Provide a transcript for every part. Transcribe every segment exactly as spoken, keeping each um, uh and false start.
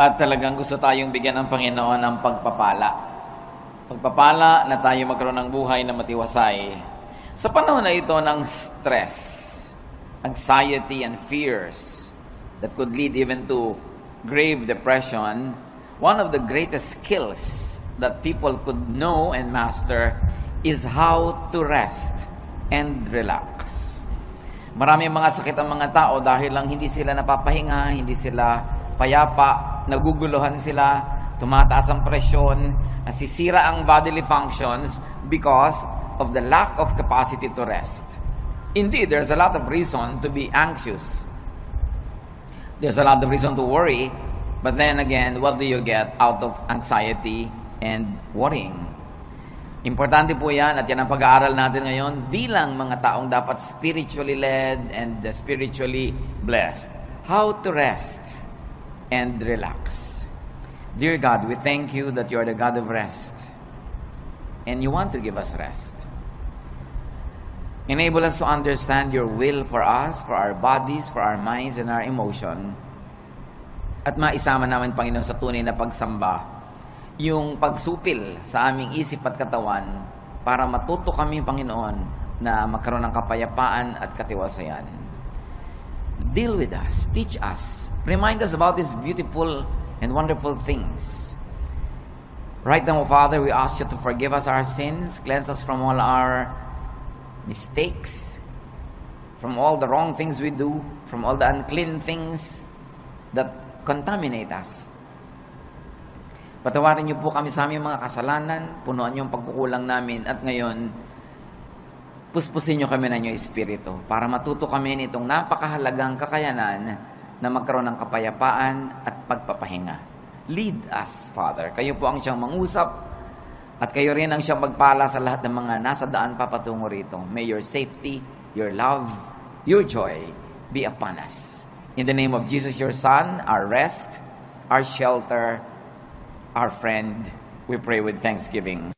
At talagang gusto tayong bigyan ng Panginoon ng pagpapala. Pagpapala na tayo magkaroon ng buhay na matiwasay. Sa panahon na ito ng stress, anxiety, and fears that could lead even to grave depression, one of the greatest skills that people could know and master is how to rest and relax. Maraming mga sakit ang mga tao dahil lang hindi sila napapahinga, hindi sila payapa, naguguluhan sila, tumataas ang presyon, nasisira ang bodily functions because of the lack of capacity to rest. Indeed, there's a lot of reason to be anxious. There's a lot of reason to worry, but then again, what do you get out of anxiety and worrying? Importante po yan at yan ang pag-aaral natin ngayon bilang mga taong dapat spiritually led and spiritually blessed. How to rest and relax. Dear God, we thank you that you are the God of rest and you want to give us rest. Enable us to understand your will for us, for our bodies, for our minds, and our emotion. At maisama namin, Panginoon, sa tunay na pagsamba yung pagsupil sa aming isip at katawan para matuto kami, Panginoon, na magkaroon ng kapayapaan at katiwasayan. Deal with us, teach us, remind us about these beautiful and wonderful things. Right now, Father, we ask you to forgive us our sins, cleanse us from all our mistakes, from all the wrong things we do, from all the unclean things that contaminate us. Patawarin niyo po kami sa aming mga kasalanan, punuan niyo ang pagkukulang namin, at ngayon, puspusin niyo kami ng inyong Espiritu para matuto kami nitong napakahalagang kakayanan na magkaroon ng kapayapaan at pagpapahinga. Lead us, Father. Kayo po ang siyang mangusap at kayo rin ang siyang magpala sa lahat ng mga nasa daan papatungo rito. May your safety, your love, your joy be upon us. In the name of Jesus, your Son, our rest, our shelter, our friend, we pray with thanksgiving.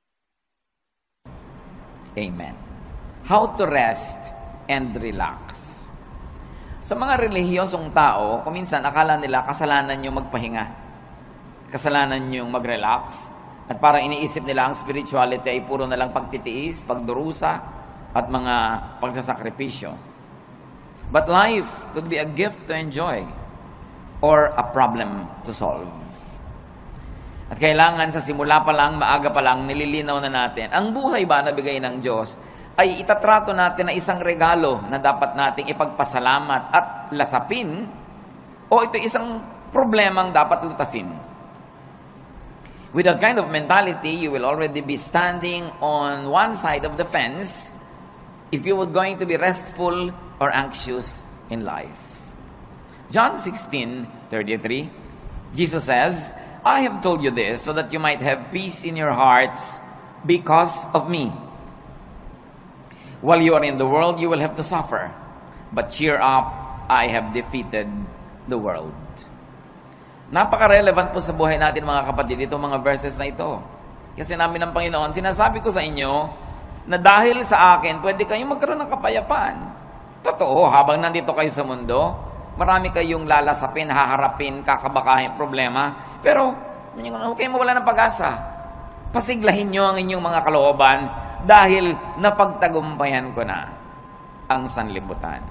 Amen. How to rest and relax. Sa mga relihiyosong tao, kuminsan akala nila kasalanan yung magpahinga. Kasalanan yung mag-relax. At parang iniisip nila ang spirituality ay puro na lang pagtitiis, pagdurusa, at mga pagsasakripisyo. But life could be a gift to enjoy or a problem to solve. At kailangan sa simula pa lang, maaga pa lang, nililinaw na natin. Ang buhay ba na bigay ng Diyos ay itatrato natin na isang regalo na dapat nating ipagpasalamat at lasapin, o ito isang problemang dapat lutasin. With that kind of mentality, you will already be standing on one side of the fence if you were going to be restful or anxious in life. John sixteen thirty-three, Jesus says, I have told you this so that you might have peace in your hearts because of me. While you are in the world, you will have to suffer. But cheer up, I have defeated the world. Napaka-relevant po sa buhay natin, mga kapatid, itong mga verses na ito. Kasi namin ng Panginoon, sinasabi ko sa inyo na dahil sa akin, pwede kayong magkaroon ng kapayapaan. Totoo, habang nandito kayo sa mundo, marami kayong lalasapin, haharapin, kakabakahin problema. Pero, huwag kayong mawala ng pag-asa. Pasiglahin nyo ang inyong mga kalooban dahil napagtagumpayan ko na ang sanlibutan.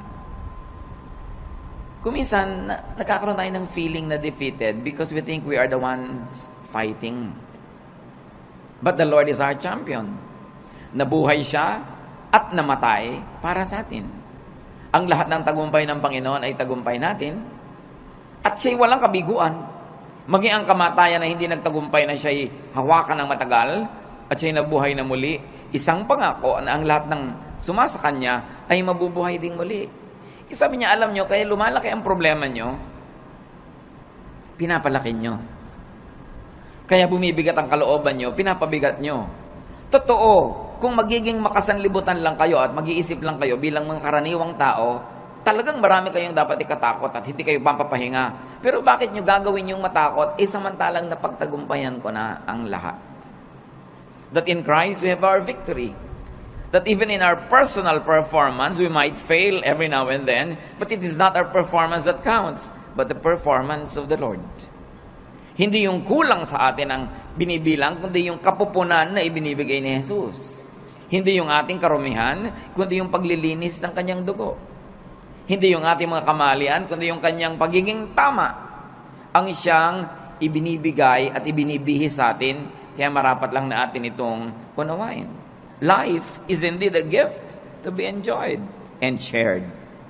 Kuminsan, nagkakaroon tayo ng feeling na defeated because we think we are the ones fighting. But the Lord is our champion. Nabuhay siya at namatay para sa atin. Ang lahat ng tagumpay ng Panginoon ay tagumpay natin. At siya'y walang kabiguan. Maging ang kamatayan na hindi nagtagumpay na siya'y hawakan ng matagal at siya'y nabuhay na muli. Isang pangako na ang lahat ng sumasa kanya ay mabubuhay ding muli. Kasi sabi niya, alam nyo, kaya lumalaki ang problema nyo, pinapalaki nyo. Kaya bumibigat ang kalooban nyo, pinapabigat nyo. Totoo, kung magiging makasanlibutan lang kayo at mag-iisip lang kayo bilang mga karaniwang tao, talagang marami kayong dapat ikatakot at hindi kayo papapahinga. Pero bakit nyo gagawin yung matakot? Eh, samantalang napagtagumpayan ko na ang lahat. That in Christ we have our victory. That even in our personal performance, we might fail every now and then, but it is not our performance that counts, but the performance of the Lord. Hindi yung kulang sa atin ang binibilang, kundi yung kapupunan na ibinibigay ni Jesus. Hindi yung ating karumihan, kundi yung paglilinis ng kanyang dugo. Hindi yung ating mga kamalian, kundi yung kanyang pagiging tama. Ang siyang ibinibigay at ibinibihis sa atin, kaya marapat lang na atin itong unawain. Life is indeed a gift to be enjoyed and shared.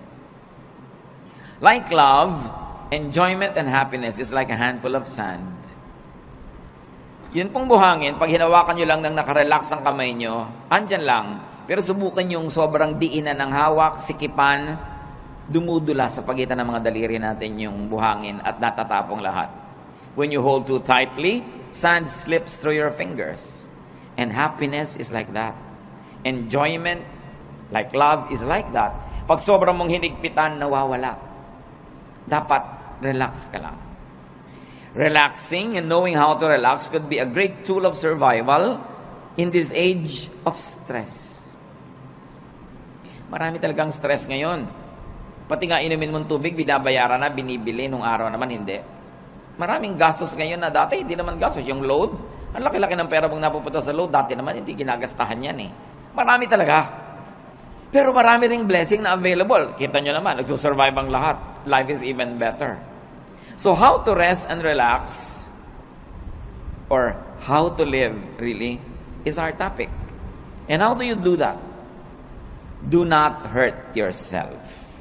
Like love, enjoyment and happiness is like a handful of sand. Yun pong buhangin, pag hinawakan nyo lang nang nakarelax ang kamay nyo, andyan lang. Pero subukan yung sobrang diinan ng hawak, sikipan, dumudula sa pagitan ng mga daliri natin yung buhangin at natatapong lahat. When you hold too tightly, sand slips through your fingers. And happiness is like that. Enjoyment, like love, is like that. Pag sobrang mong hinigpitan, nawawala. Dapat relax ka lang. Relaxing and knowing how to relax could be a great tool of survival in this age of stress. Marami talagang stress ngayon. Pati nga inumin mong tubig, binabayaran na, binibili, nung araw naman hindi. Maraming gastos ngayon na dati hindi naman gastos. Yung load, ang laki-laki ng pera mong napupunta sa load, dati naman hindi ginagastahan yan eh. Marami talaga. Pero marami ring blessing na available. Kita nyo naman, nagsusurvive ang lahat. Life is even better. So how to rest and relax, or how to live really, is our topic. And how do you do that? Do not hurt yourself.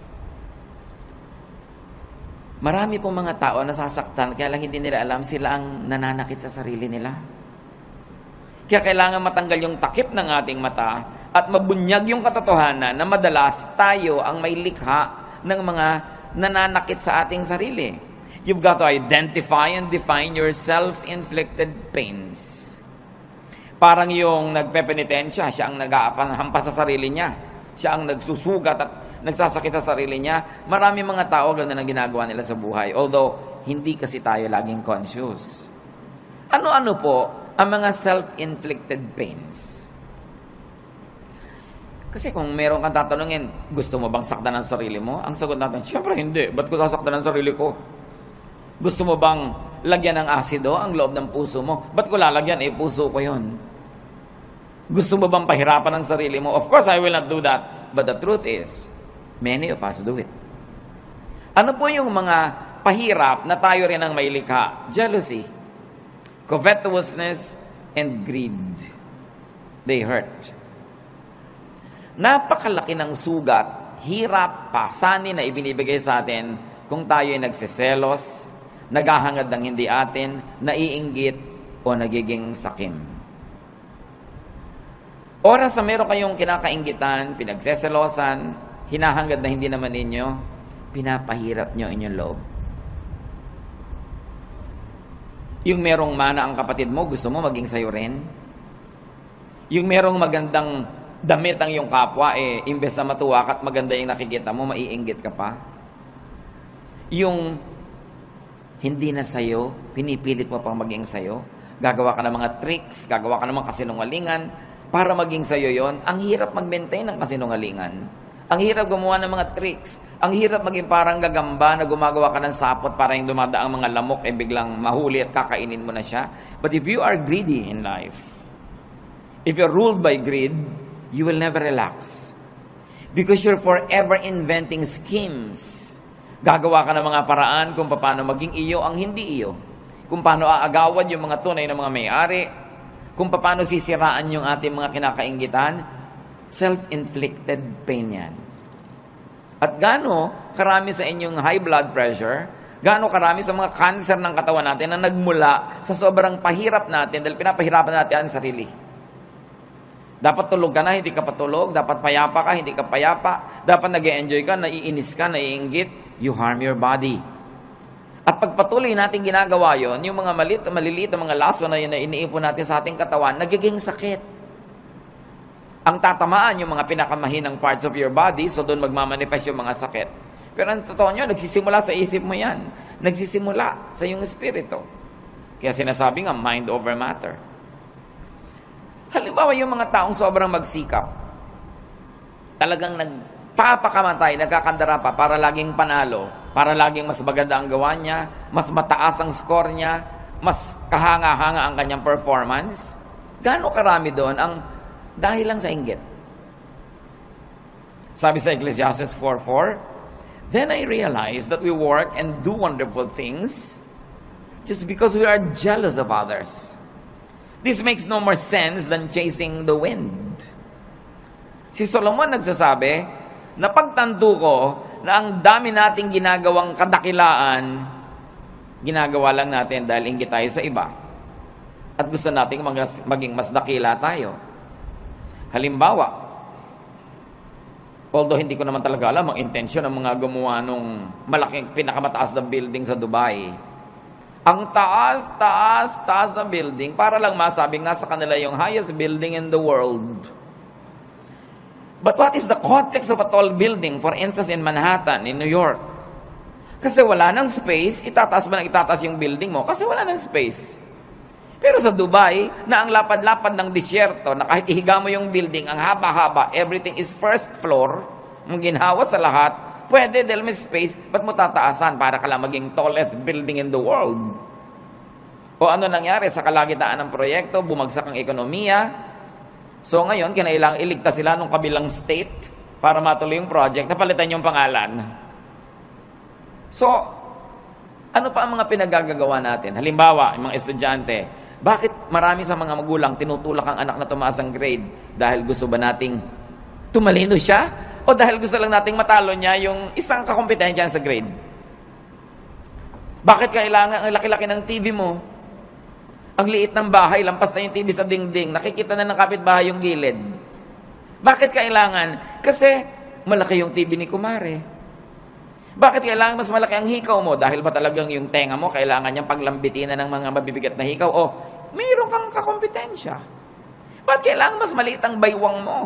Marami pong mga tao nasasaktan, kaya lang hindi nila alam sila ang nananakit sa sarili nila. Kaya kailangan matanggal yung takip ng ating mata at mabunyag yung katotohanan na madalas tayo ang may likha ng mga nananakit sa ating sarili. You've got to identify and define your self-inflicted pains. Parang yung nagpepenitensya, siya ang nag-aahampas sa sarili niya. Siya ang nagsusugat at nagsasakit sa sarili niya. Marami mga tao ganun na ginagawa nila sa buhay. Although, hindi kasi tayo laging conscious. Ano-ano po ang mga self-inflicted pains? Kasi kung meron kang tatanungin, gusto mo bang saktan ang sarili mo? Ang sagot natin, syempre hindi. Ba't ko sasaktan ang sarili ko? Gusto mo bang lagyan ng asido ang loob ng puso mo? Ba't ko lalagyan? Eh, puso ko yun. Gusto mo bang pahirapan ang sarili mo? Of course, I will not do that. But the truth is, many of us do it. Ano po yung mga pahirap na tayo rin ang may likha? Jealousy, covetousness, and greed. They hurt. Napakalaki ng sugat, hirap, pasanin na ibinibigay sa atin kung tayo ay nagsiselos, naghahangad ng hindi atin, naiinggit, o nagiging sakim. Oras na meron kayong kinakainggitan, pinagseselosan, hinahangad na hindi naman ninyo, pinapahirap nyo inyong loob. Yung merong mana ang kapatid mo, gusto mo maging sayo rin? Yung merong magandang damit ang iyong kapwa, eh, imbes na matuwa ka at maganda yung nakikita mo, maiinggit ka pa? Yung hindi na sayo, pinipilit mo pang maging sayo, gagawa ka ng mga tricks, gagawa ka ng mga kasinungalingan, para maging sayo yon. Ang hirap mag-maintain ng kasinungalingan. Ang hirap gumawa ng mga tricks. Ang hirap maging parang gagamba na gumagawa ka ng sapot para yung dumadaang mga lamok eh biglang mahuli at kakainin mo na siya. But if you are greedy in life, if you're ruled by greed, you will never relax. Because you're forever inventing schemes. Gagawa ka ng mga paraan kung paano maging iyo ang hindi iyo. Kung paano aagawad yung mga tunay na mga may-ari. Kung paano sisiraan yung ating mga kinakainggitan. Self-inflicted pain yan. At gaano karami sa inyong high blood pressure, gaano karami sa mga cancer ng katawan natin na nagmula sa sobrang pahirap natin dahil pinapahirapan natin ang sarili. Dapat tulog ka na, hindi ka patulog. Dapat payapa ka, hindi ka payapa. Dapat nag-e-enjoy ka, naiinis ka, naiinggit. You harm your body. At pagpatuloy natin ginagawa yon, yung mga malit, maliliit na mga laso na yun na iniipon natin sa ating katawan, nagiging sakit. Ang tatamaan yung mga pinakamahinang parts of your body, so doon magmamanifest yung mga sakit. Pero ang totoo nyo, nagsisimula sa isip mo yan. Nagsisimula sa iyong espiritu. Kaya sinasabi nga, mind over matter. Halimbawa, yung mga taong sobrang magsikap, talagang nagpapakamatay, nagkakandara pa para laging panalo, para laging mas maganda ang gawa niya, mas mataas ang score niya, mas kahanga-hanga ang kanyang performance? Gaano karami doon ang dahil lang sa inggit? Sabi sa Ecclesiastes four four, "Then I realized that we work and do wonderful things just because we are jealous of others. This makes no more sense than chasing the wind." Si Solomon nagsasabi na pagtanto ko na ang dami nating ginagawang kadakilaan, ginagawa lang natin dahil inggit tayo sa iba. At gusto nating mag- maging mas dakila tayo. Halimbawa, although hindi ko naman talaga alam ang intensyon ng mga gumawa nung malaking pinakamataas na building sa Dubai. Ang taas, taas, taas na building para lang masabing nasa kanila yung highest building in the world. But what is the context of a tall building, for instance in Manhattan, in New York? Kasi wala nang space, itataas ba na itataas yung building mo? Kasi wala nang space. Pero sa Dubai, na ang lapad-lapad ng disyerto, na kahit ihiga mo yung building, ang haba-haba, everything is first floor, ang ginhawa sa lahat, pwede dahil may space, ba't mo tataasan para ka lang maging tallest building in the world? O ano nangyari sa kalagitaan ng proyekto, bumagsak ang ekonomiya. So ngayon, kinailangang iligtas sila nung kabilang state para matuloy yung project, napalitan yung pangalan. So, ano pa ang mga pinagagagawa natin? Halimbawa, yung mga estudyante, bakit marami sa mga magulang tinutulak ang anak na tumaas ang grade? Dahil gusto ba nating tumalino siya? O dahil gusto lang nating matalo niya yung isang kakompetensya sa grade? Bakit kailangan ang laki-laki ng T V mo? Ang liit ng bahay, lampas na yung T V sa dingding, nakikita na ng kapitbahay yung gilid. Bakit kailangan? Kasi malaki yung T V ni Kumare. Bakit kailangan mas malaki ang hikaw mo? Dahil ba talagang yung tenga mo kailangan niyang paglambitin ng mga mabibigat na hikaw? O mayroon kang kakompetensya. Bakit kailangan mas maliit ang baywang mo?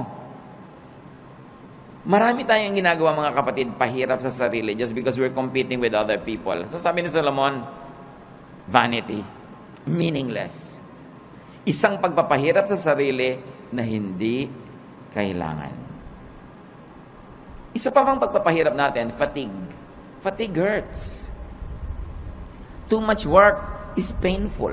Marami tayong ginagawa mga kapatid, pahirap sa sarili just because we're competing with other people. So sabi ni Solomon, vanity, meaningless. Isang pagpapahirap sa sarili na hindi kailangan. Isa pa bang pagpapahirap natin, fatigue. Fatigue hurts. Too much work is painful.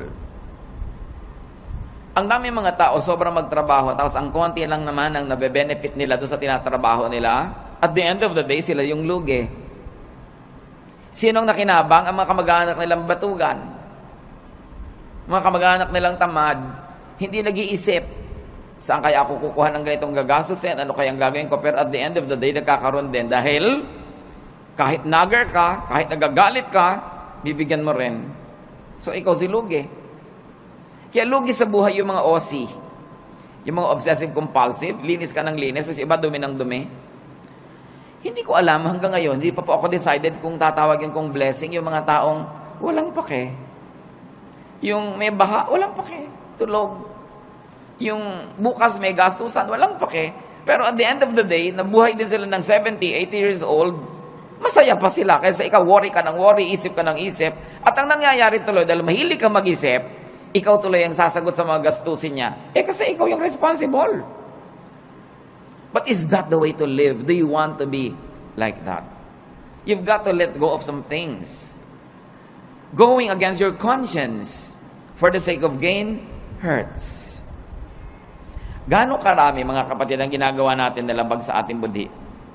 Ang dami mga tao, sobrang magtrabaho, tapos ang konti lang naman ang nabe-benefit nila doon sa tinatrabaho nila. At the end of the day, sila yung lugi. Sinong nakinabang? Ang mga kamag-anak nilang batugan. Mga kamag-anak nilang tamad. Hindi nag-iisip, saan kaya ako kukuha ng ganitong gagastusin? Ano kayang gagawin ko? Pero at the end of the day, nagkakaroon din. Dahil kahit nagger ka, kahit nagagalit ka, bibigyan mo rin. So ikaw si lugi. Kaya lugi sa buhay yung mga O C. Yung mga obsessive-compulsive, linis ka ng linis, tapos iba dumi ng dumi. Hindi ko alam hanggang ngayon, hindi pa po ako decided kung tatawagin kong blessing yung mga taong walang pake. Yung may baha, walang pake. Tulog. Yung bukas may gastusan, walang pake. Pero at the end of the day, nabuhay din sila ng seventy, eighty years old, masaya pa sila. Kaysa ikaw, worry ka ng worry, isip ka ng isip. At ang nangyayari tuloy, dahil mahilig ka mag-isip, ikaw tuloy ang sasagot sa mga gastusin niya. Eh kasi ikaw yung responsible. But is that the way to live? Do you want to be like that? You've got to let go of some things. Going against your conscience for the sake of gain hurts. Gaano karami, mga kapatid, ang ginagawa natin na labag sa ating budhi?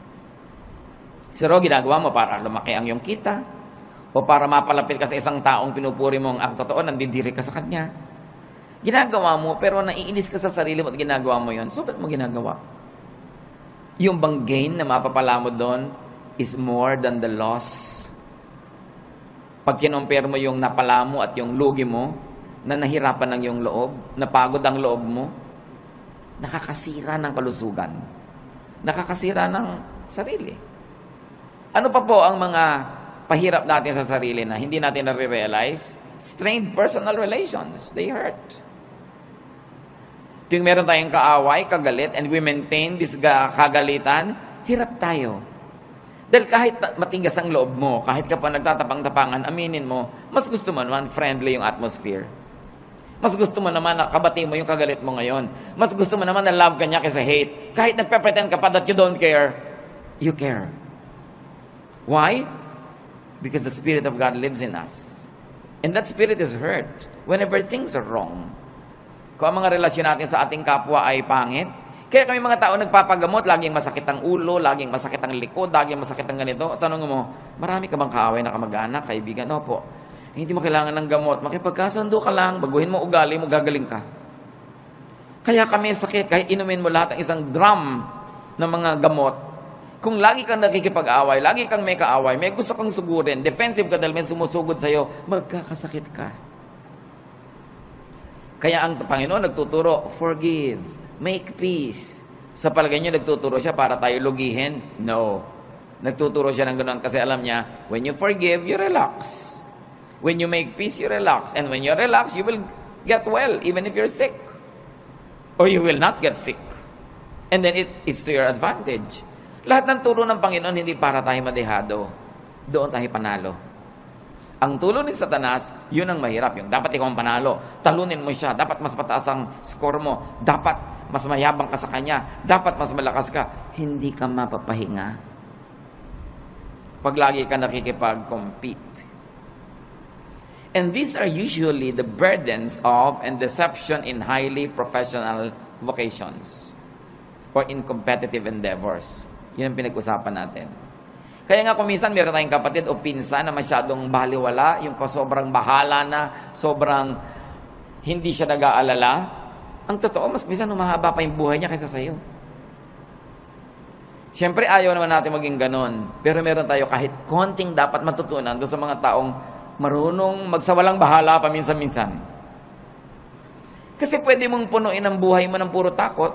Siro, ginagawa mo para lumaki ang iyong kita, o para mapalapit ka sa isang taong pinupuri mong ang totoo, nandidiri ka sa kanya. Ginagawa mo, pero naiinis ka sa sarili mo at ginagawa mo yon. So, ba't mo ginagawa? Yung bang gain na mapapala mo doon is more than the loss. Pag kinumpare mo yung napala mo at yung lugi mo, na nahirapan ng yung loob, napagod ang loob mo, nakakasira ng kalusugan. Nakakasira ng sarili. Ano pa po ang mga pahirap natin sa sarili na hindi natin nare-realize? Strained personal relations. They hurt. Tuwing meron tayong kaaway, kagalit, and we maintain this kagalitan, hirap tayo. Dahil kahit matigas ang loob mo, kahit ka pa nagtatapang-tapangan, aminin mo, mas gusto mo naman friendly yung atmosphere. Mas gusto mo naman na kabati mo yung kagalit mo ngayon. Mas gusto mo naman na love ka niya kaysa hate. Kahit nagpe-pretend ka pa that you don't care, you care. Why? Because the Spirit of God lives in us. And that spirit is hurt whenever things are wrong. Kung ang mga relasyon natin sa ating kapwa ay pangit, kaya kami mga tao nagpapagamot, laging masakit ang ulo, laging masakit ang likod, laging masakit ang ganito. Tanong mo, marami ka bang kaaway na kamag-anak, kaibigan? Opo. Eh, hindi mo kailangan ng gamot. Makipagkasundo ka lang, baguhin mo ugali mo, gagaling ka. Kaya kami sakit, kahit inumin mo lahat ng isang drum ng mga gamot, kung lagi kang nakikipag-away, lagi kang may kaaway, may gusto kang sugurin, defensive ka dahil may sumusugod sa'yo, magkakasakit ka. Kaya ang Panginoon nagtuturo, forgive, make peace. Sa palagay niyo, nagtuturo siya para tayo lugihin? No. Nagtuturo siya ng ganoon kasi alam niya, when you forgive, you relax. When you make peace, you relax. And when you relax, you will get well, even if you're sick. Or you will not get sick. And then it, it's to your advantage. Lahat ng turo ng Panginoon, hindi para tayo madehado. Doon tayo panalo. Ang tulo ni Satanas, yun ang mahirap. Yung dapat ikaw ang panalo. Talunin mo siya. Dapat mas mataas ang score mo. Dapat mas mayabang ka sa kanya. Dapat mas malakas ka. Hindi ka mapapahinga. Pag lagi ka nakikipag-compete. And these are usually the burdens of and deception in highly professional vocations or in competitive endeavors. Yun ang pinag-usapan natin. Kaya nga kung minsan meron tayong kapatid o pinsan na masyadong baliwala, yung sobrang bahala na, sobrang hindi siya nag-aalala, ang totoo, mas minsan humahaba pa yung buhay niya kaysa sa'yo. Siyempre, ayaw naman natin maging ganon. Pero meron tayo kahit konting dapat matutunan doon sa mga taong marunong magsawalang bahala paminsan-minsan. Kasi pwede mong punuin ang buhay mo ng puro takot.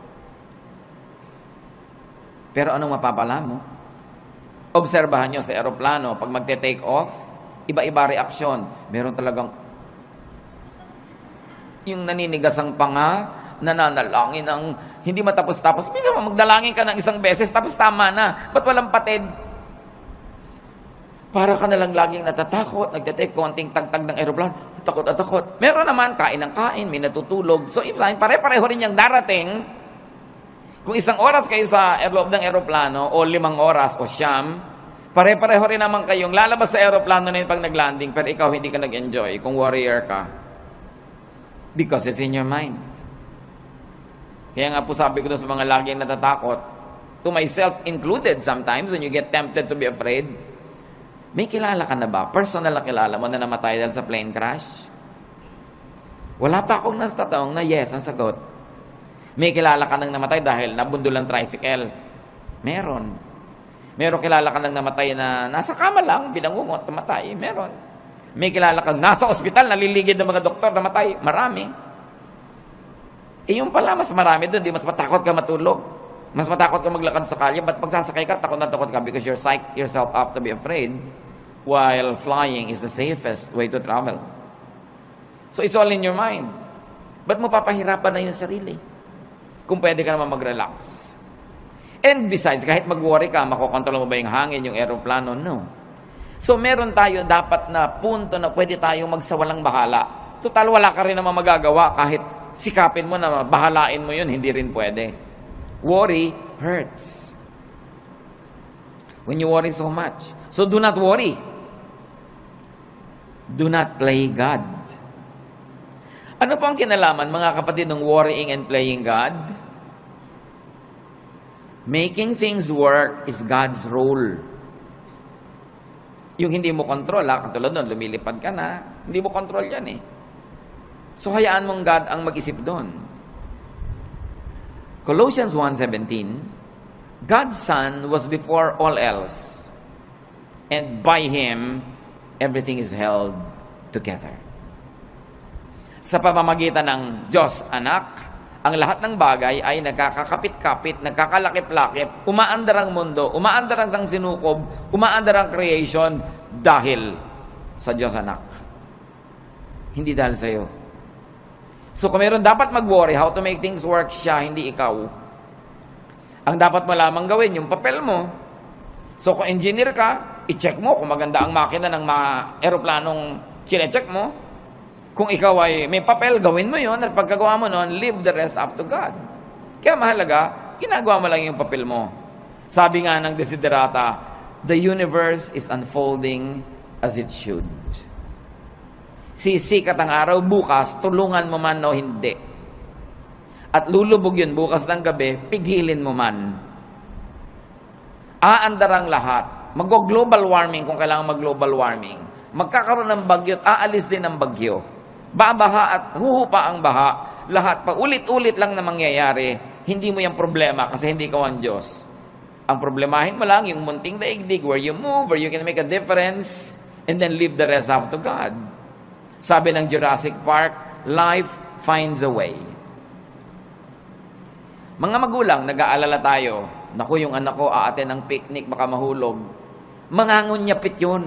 Pero anong mapapala mo? Obserbahan nyo sa aeroplano, pag magte-take off, iba-iba reaksyon. Meron talagang yung naninigas ang panga, nananalangin ng hindi matapos-tapos. Minsan magdalangin ka ng isang beses, tapos tama na. Ba't walang patid? Para ka nalang laging natatakot, nagte-take konting tagtag ng aeroplano, takot at takot. Meron naman, kain ng kain, may natutulog. So, if pare-pareho rin yung darating, kung isang oras kayo sa loob ng aeroplano, o limang oras, o siyam, pare-pareho rin naman kayong lalabas sa aeroplano na yun pag nag-landing, pero ikaw hindi ka nag-enjoy kung warrior ka. Because it's in your mind. Kaya nga po sabi ko doon sa mga laging natatakot, to myself included sometimes, when you get tempted to be afraid, may kilala ka na ba? Personal na kilala mo na namatay dahil sa plane crash? Wala pa akong nastatawang na yes ang sagot. May kilala ka nang namatay dahil nabundol ang tricycle? Meron. Meron kilala ka nang namatay na nasa kama lang, binangungot, namatay? Meron. May kilala kang nasa ospital, naliligid ng mga doktor, namatay? Marami. Eh yung pala, mas marami doon, di mas matakot ka matulog. Mas matakot ka maglakad sa kalye, but pag sasakay ka, takot na takot ka because you're psych yourself up to be afraid, while flying is the safest way to travel. So it's all in your mind. Ba't mo papahirapan na yung sarili? Kung pwede ka naman mag-relax. And besides, kahit mag-worry ka, makokontrol mo ba yung hangin, yung aeroplano? No. So meron tayo dapat na punto na pwede tayong magsawalang bahala. Total, wala ka rin naman magagawa kahit sikapin mo na bahalain mo yun, hindi rin pwede. Worry hurts. When you worry so much. So do not worry. Do not play God. Ano po ang kinalaman, mga kapatid, ng worrying and playing God? Making things work is God's role. Yung hindi mo control, ha? Katulad nun, lumilipad ka na, hindi mo control yan eh. So hayaan mong God ang mag-isip doon. Colossians one seventeen, God's Son was before all else, and by Him, everything is held together. Sa pamamagitan ng Diyos Anak, ang lahat ng bagay ay nagkakakapit-kapit, nagkakalakip-lakip, umaandar ang mundo, umaandar ang sinukob, umaandar ang creation dahil sa Diyos Anak. Hindi dahil sa iyo. So kung meron dapat mag-worry, how to make things work, siya, hindi ikaw. Ang dapat mo lamang gawin, yung papel mo. So kung engineer ka, i-check mo kung maganda ang makina ng mga aeroplanong chine-check mo. Kung ikaw ay may papel, gawin mo yun, at pagkagawa mo nun, leave the rest up to God. Kaya mahalaga, ginagawa mo lang yung papel mo. Sabi nga ng Desiderata, the universe is unfolding as it should. Sisikat ang araw bukas, tulungan mo man o hindi. At lulubog yun bukas ng gabi, pigilin mo man. Aandar ang lahat. Mag-global warming kung kailangan mag-global warming. Magkakaroon ng bagyo at aalis din ang bagyo. Babaha at huhupa ang baha. Lahat pa ulit-ulit lang na mangyayari. Hindi mo yung problema kasi hindi ka ang Diyos. Ang problemahin mo lang yung munting daigdig where you move, where you can make a difference, and then leave the rest up to God. Sabi ng Jurassic Park, life finds a way. Mga magulang, nag-aalala tayo. Naku, yung anak ko aaten ng picnic, baka mahulog. Mangangunyapit yun.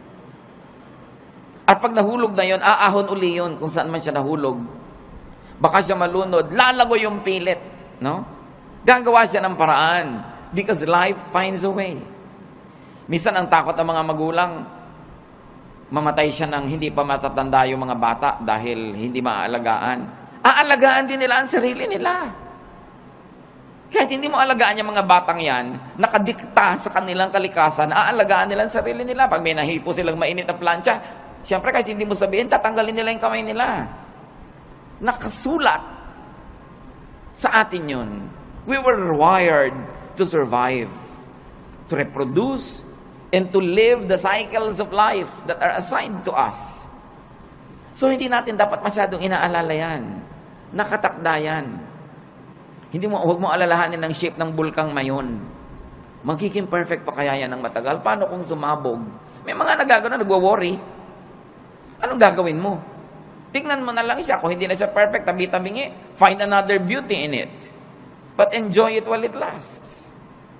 At pag nahulog na yun, aahon uli yun kung saan man siya nahulog. Baka siya malunod, lalago yung pilit. No? Gagawa siya ng paraan. Because life finds a way. Minsan ang takot ng mga magulang, mamatay siya ng hindi pa matatanda yung mga bata dahil hindi maaalagaan. Aalagaan din nila ang sarili nila. Kahit hindi mo alagaan yung mga batang yan, nakadikta sa kanilang kalikasan, aalagaan nila ang sarili nila. Pag may nahipo silang mainit na plancha, siyempre kahit hindi mo sabihin, tatanggalin nila yung kamay nila. Nakasulat sa atin yun. We were wired to survive, to reproduce, and to live the cycles of life that are assigned to us. So hindi natin dapat masyadong inaalala yan. Nakatakda yan. Hindi mo, huwag mo alalahanin ng shape ng bulkang mayon. Magiging perfect pa kaya yan ng matagal? Paano kung sumabog? May mga nagagano, nagwo-worry. Anong gagawin mo? Tingnan mo na lang siya. Kung hindi na siya perfect, tabi-tabingi, find another beauty in it. But enjoy it while it lasts.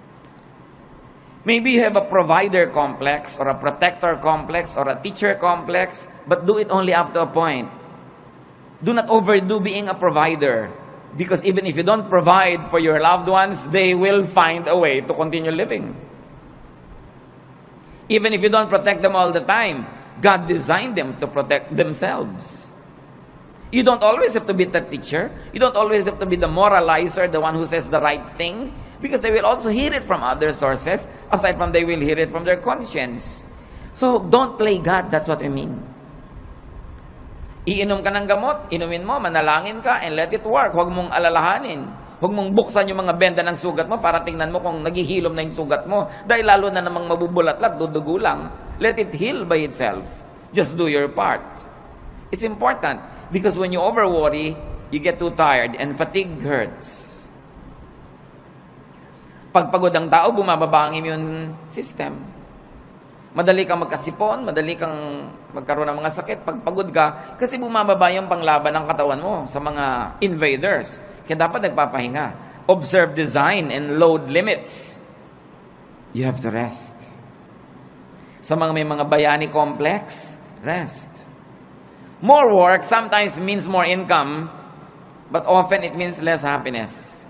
Maybe you have a provider complex, or a protector complex, or a teacher complex, but do it only up to a point. Do not overdo being a provider. Because even if you don't provide for your loved ones, they will find a way to continue living. Even if you don't protect them all the time, God designed them to protect themselves. You don't always have to be the teacher. You don't always have to be the moralizer, the one who says the right thing. Because they will also hear it from other sources, aside from they will hear it from their conscience. So, don't play God. That's what I mean. Iinom ka ng gamot, inumin mo, manalangin ka, and let it work. Huwag mong alalahanin. Huwag mong buksan yung mga benda ng sugat mo para tingnan mo kung naghihilom na yung sugat mo. Dahil lalo na namang mabubulat-lat, dudugo lang. Let it heal by itself. Just do your part. It's important because when you over-worry, you get too tired and fatigue hurts. Pag pagod ang tao, bumababa ang immune system. Madali kang magkasipon, madali kang magkaroon ng mga sakit pag pagod ka kasi bumababa yung panglaban ng katawan mo sa mga invaders. Kaya dapat nagpapahinga. Observe design and load limits. You have to rest. Sa mga may mga bayani complex, rest. More work sometimes means more income, but often it means less happiness.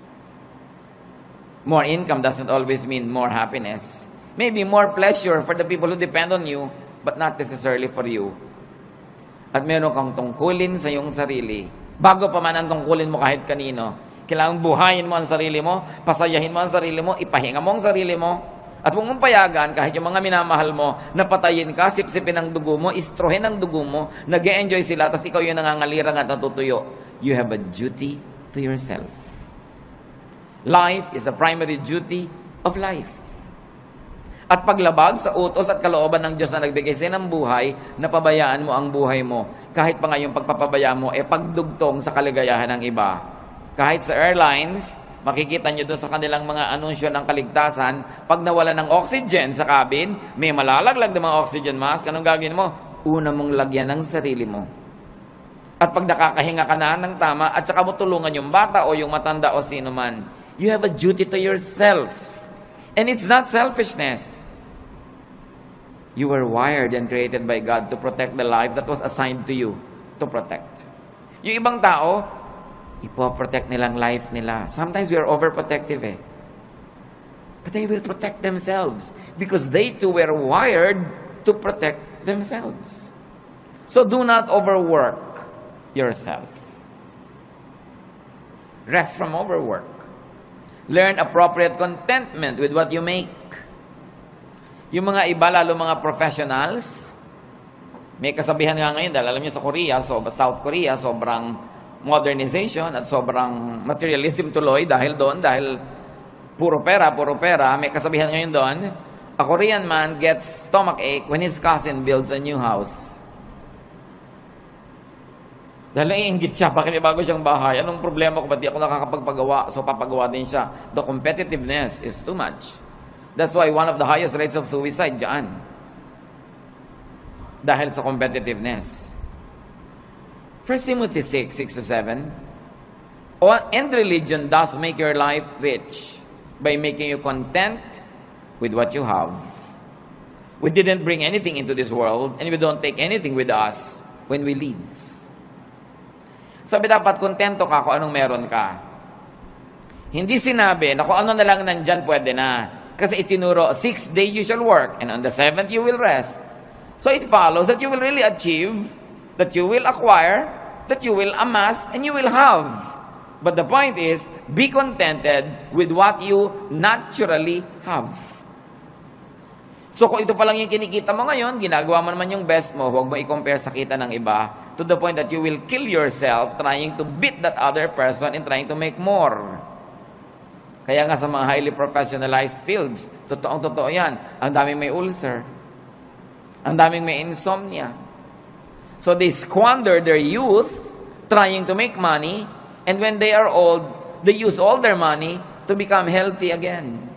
More income doesn't always mean more happiness. Maybe more pleasure for the people who depend on you, but not necessarily for you. At meron kang tungkulin sa iyong sarili. Bago pa man ang tungkulin mo kahit kanino, kailangan buhayin mo ang sarili mo, pasayahin mo ang sarili mo, ipahinga mo ang sarili mo, at huwag mong payagan kahit yung mga minamahal mo, napatayin ka, sipsipin ang dugo mo, istrohin ang dugo mo, nag-e-enjoy sila, tapos ikaw yung nangangalirang at natutuyo. You have a duty to yourself. Life is a primary duty of life. At paglabag sa utos at kalooban ng Diyos na nagbigay sa ng buhay, napabayaan mo ang buhay mo. Kahit pa nga yung pagpapabayaan mo, eh pagdugtong sa kaligayahan ng iba. Kahit sa airlines, makikita nyo doon sa kanilang mga anunsyo ng kaligtasan, pag nawala ng oxygen sa cabin, may malalaglag ng mga oxygen mask, anong gagawin mo? Una mong lagyan ng sarili mo. At pag nakakahinga ka na ng tama, at saka mo tulungan yung bata o yung matanda o sino man, you have a duty to yourself. And it's not selfishness. You were wired and created by God to protect the life that was assigned to you to protect. Yung ibang tao, ipoprotect nilang life nila. Sometimes we are overprotective eh. But they will protect themselves because they too were wired to protect themselves. So do not overwork yourself. Rest from overwork. Learn appropriate contentment with what you make. Yung mga iba, lalo mga professionals, May kasabihan nga ngayon, dahil alam niyo sa Korea, so, South Korea, sobrang modernization at sobrang materialism tuloy dahil doon, dahil puro pera, puro pera. May kasabihan ngayon doon, a Korean man gets stomach ache when his cousin builds a new house. Dahil naiinggit siya, bakit may bago siyang bahay? Anong problema ko? Ba't di ako nakakapagpagawa? So papagawa din siya. The competitiveness is too much. That's why one of the highest rates of suicide dyan. Dahil sa competitiveness. First Timothy six, six to seven. And religion does make your life rich by making you content with what you have. We didn't bring anything into this world and we don't take anything with us when we leave. Sabi dapat kontento ka kung anong meron ka. Hindi sinabi na kung ano na lang nandyan pwede na. Kasi itinuro, six days you shall work and on the seventh you will rest. So it follows that you will really achieve, that you will acquire, that you will amass, and you will have. But the point is, be contented with what you naturally have. So kung ito pa lang yung kinikita mo ngayon, ginagawa mo naman yung best mo, huwag mo i-compare sa kita ng iba to the point that you will kill yourself trying to beat that other person and trying to make more. Kaya nga sa mga highly professionalized fields, totoong-totoo yan, ang daming may ulcer, ang daming may insomnia. So they squander their youth trying to make money, and when they are old, they use all their money to become healthy again.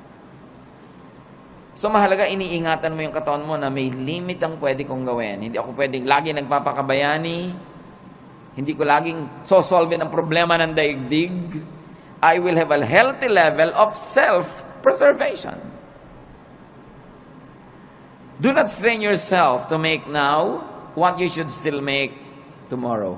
So mahalaga, iniingatan mo yung katawan mo na may limit ang pwede kong gawin. Hindi ako pwedeng lagi nagpapakabayani. Hindi ko laging sosolve ang problema ng daigdig. I will have a healthy level of self-preservation. Do not strain yourself to make now what you should still make tomorrow.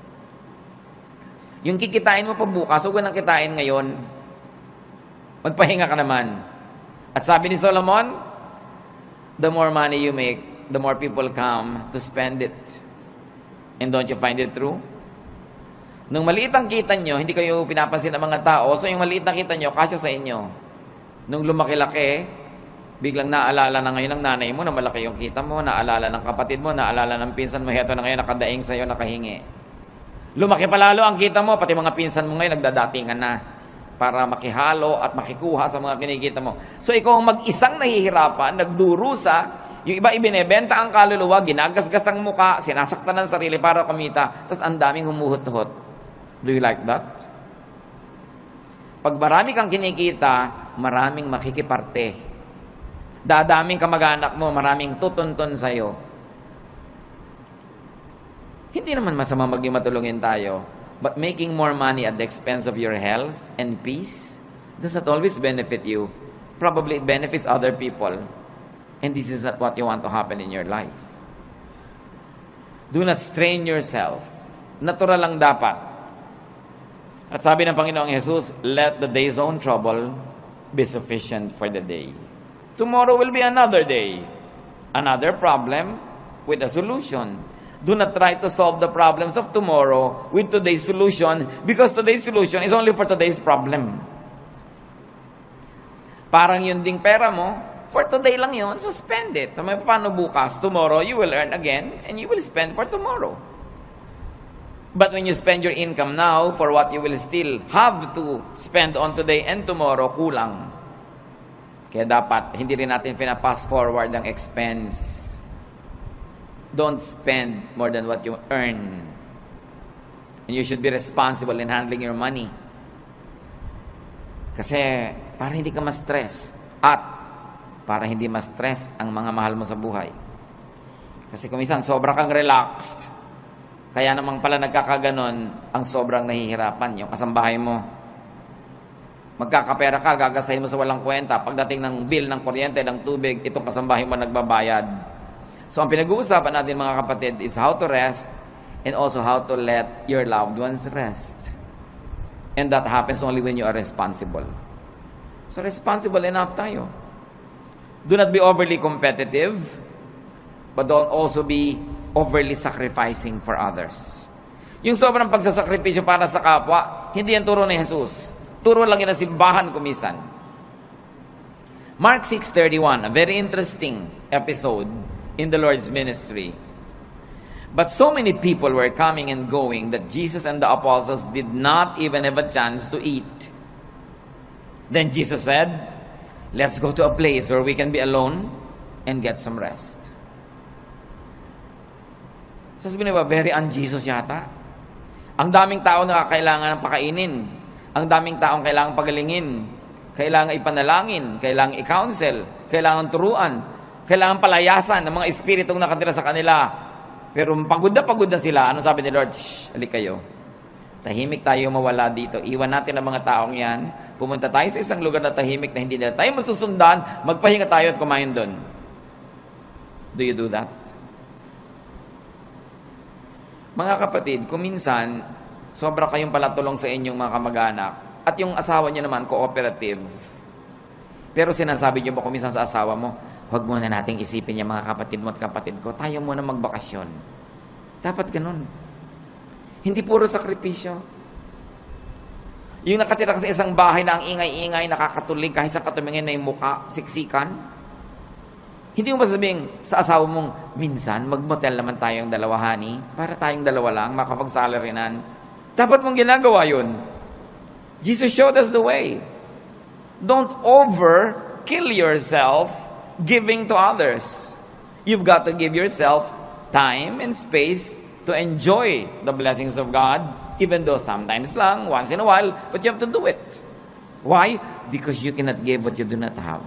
Yung kikitain mo pa bukas, huwag nang kitain ngayon. Magpahinga ka naman. At sabi ni Solomon, the more money you make, the more people come to spend it. And don't you find it true? Nung maliit ang kita nyo, hindi kayo pinapansin ng mga tao, so yung maliit na kita nyo, kasya sa inyo. Nung lumaki-laki, biglang naalala na ngayon ng nanay mo na malaki yung kita mo, naalala ng kapatid mo, naalala ng pinsan mo, heto na ngayon nakadaing sa'yo, nakahingi. Lumaki palalo ang kita mo, pati mga pinsan mo ngayon nagdadatingan na para makihalo at makikuha sa mga kinikita mo. So ikaw ang mag-isang nahihirapan, nagdurusa, yung iba ibinebenta ang kaluluwa, ginagasgas ang muka, sinasaktan ng sarili para kumita, tapos ang daming humuhot-hot. Do you like that? Pag marami kang kinikita, maraming makikiparte. Dadaming kamag-anak mo, maraming tutuntun sa'yo. Hindi naman masama maging matulungin tayo. But making more money at the expense of your health and peace does not always benefit you. Probably it benefits other people. And this is not what you want to happen in your life. Do not strain yourself. Natural lang dapat. At sabi ng Panginoong Jesus, let the day's own trouble be sufficient for the day. Tomorrow will be another day. Another problem with a solution. Do not try to solve the problems of tomorrow with today's solution because today's solution is only for today's problem. Parang yun ding pera mo, for today lang yun, so spend it. Paano bukas? Tomorrow you will earn again and you will spend for tomorrow. But when you spend your income now for what you will still have to spend on today and tomorrow, kulang. Kaya dapat, hindi rin natin pina-pass forward ang expense. Don't spend more than what you earn. And you should be responsible in handling your money. Kasi para hindi ka ma-stress at para hindi ma-stress ang mga mahal mo sa buhay. Kasi kung minsan sobra kang relaxed, kaya namang pala nagkakaganon ang sobrang nahihirapan yung kasambahay mo. Magkakapera ka, gagastahin mo sa walang kwenta. Pagdating ng bill ng kuryente, ng tubig, itong kasambahay mo nagbabayad. So, ang pinag-uusapan natin mga kapatid is how to rest and also how to let your loved ones rest. And that happens only when you are responsible. So, responsible enough tayo. Do not be overly competitive, but don't also be overly sacrificing for others. Yung sobrang pagsasakripisyo para sa kapwa, hindi yan turo ni Jesus. Turo lang yan ang simbahan kumisan. Mark six thirty-one, a very interesting episode in the Lord's ministry. But so many people were coming and going that Jesus and the apostles did not even have a chance to eat. Then Jesus said, let's go to a place where we can be alone and get some rest. Sasabihin ba, very un-Jesus yata. Ang daming tao na kailangan ng pakainin. Ang daming taong kailangan pagalingin. Kailangan ipanalangin. Kailangan i-counsel. Kailangan turuan. Kailangan palayasan ng mga espiritong nakatira sa kanila. Pero pagod na pagod na sila. Ano sabi ni Lord? Shh, alik kayo. Tahimik tayo mawala dito. Iwan natin ang mga taong yan. Pumunta tayo sa isang lugar na tahimik na hindi na tayo masusundan. Magpahinga tayo at kumain doon. Do you do that? Mga kapatid, kung minsan, sobra kayong palatulong sa inyong mga kamag-anak at yung asawa niyo naman, cooperative. Pero sinasabi niyo ba kung minsan sa asawa mo, huwag muna nating isipin yung mga kapatid mo at kapatid ko, tayo muna magbakasyon. Dapat ganun. Hindi puro sakripisyo. Yung nakatira ka sa isang bahay na ang ingay-ingay, nakakatulig kahit sa katumingin na yung muka, siksikan. Hindi mo ba sabihin sa asawa mong, minsan, mag-motel naman tayong dalawa, honey, para tayong dalawa lang, makapag-salarinan. Dapat mong ginagawa yun. Jesus showed us the way. Don't over-kill yourself giving to others. You've got to give yourself time and space to enjoy the blessings of God, even though sometimes lang, once in a while, but you have to do it. Why? Because you cannot give what you do not have.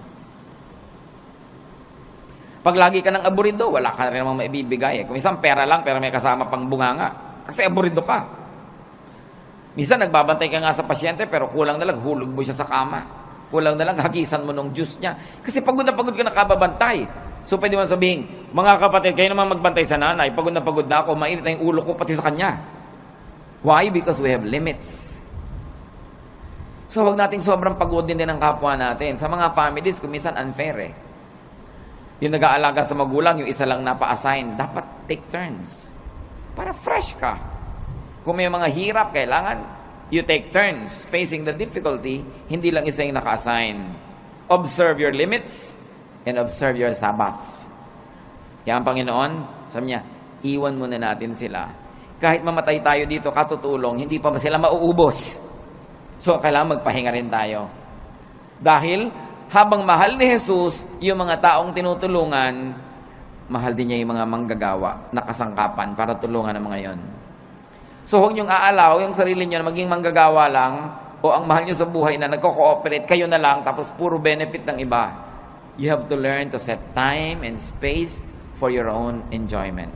Pag lagi ka ng aburido, wala ka rin namang maibibigay. Eh. Kung minsan pera lang, pero may kasama pang bunganga. Kasi aburido ka. Minsan nagbabantay ka nga sa pasyente, pero kulang na lang, hulog mo siya sa kama. Kulang na lang, hagisan mo ng juice niya. Kasi pagod na pagod ka nakababantay. So pwede mo sabihin, mga kapatid, kayo naman magbantay sa nanay. Pagod na pagod na ako, mainit na yung ulo ko pati sa kanya. Why? Because we have limits. So wag nating sobrang pagod din din ang kapwa natin. Sa mga families, kung minsan unfair eh. Yung nag-aalaga sa magulang, yung isa lang napa-assign, dapat take turns. Para fresh ka. Kung may mga hirap, kailangan you take turns facing the difficulty, hindi lang isa yung naka-assign. Observe your limits and observe your Sabbath. Yan ang Panginoon, sabi niya, iwan muna natin sila. Kahit mamatay tayo dito, katutulong, hindi pa ba sila mauubos? So, kailangan magpahinga rin tayo. Dahil, habang mahal ni Jesus yung mga taong tinutulungan, mahal din niya yung mga manggagawa na kasangkapan para tulungan ang mga yon. So huwag niyong aalaw yung sarili niyo na maging manggagawa lang o ang mahal niyo sa buhay na nagko-cooperate, kayo na lang tapos puro benefit ng iba. You have to learn to set time and space for your own enjoyment.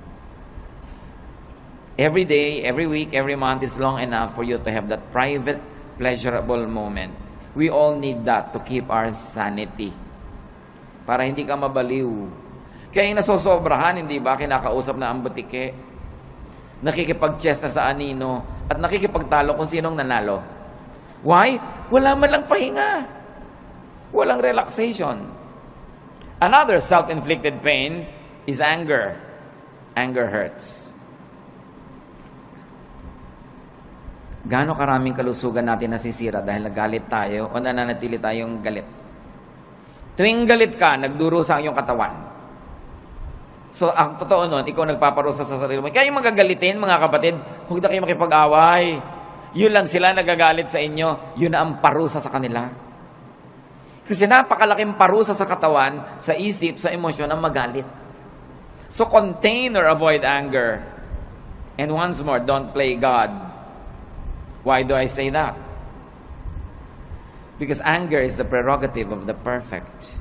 Every day, every week, every month is long enough for you to have that private, pleasurable moment. We all need that to keep our sanity. Para hindi ka mabaliw. Kaya yung nasosobrahan, hindi ba, kinakausap na ang butike, nakikipag-chess na sa anino, at nakikipagtalo kung sinong nanalo. Why? Wala man lang pahinga. Walang relaxation. Another self-inflicted pain is anger. Anger hurts. Gaano karaming kalusugan natin nasisira dahil nagalit tayo o nananatili tayong galit. Tuwing galit ka, nagdurusa ang iyong katawan. So, ang totoo nun, ikaw nagpaparusa sa sarili mo. Kaya yung magagalitin, mga kapatid, huwag na kayo makipag-away. Yun lang sila nagagalit sa inyo, yun na ang parusa sa kanila. Kasi napakalaking parusa sa katawan, sa isip, sa emosyon ang magalit. So, contain or avoid anger. And once more, don't play God. Why do I say that? Because anger is the prerogative of the perfect.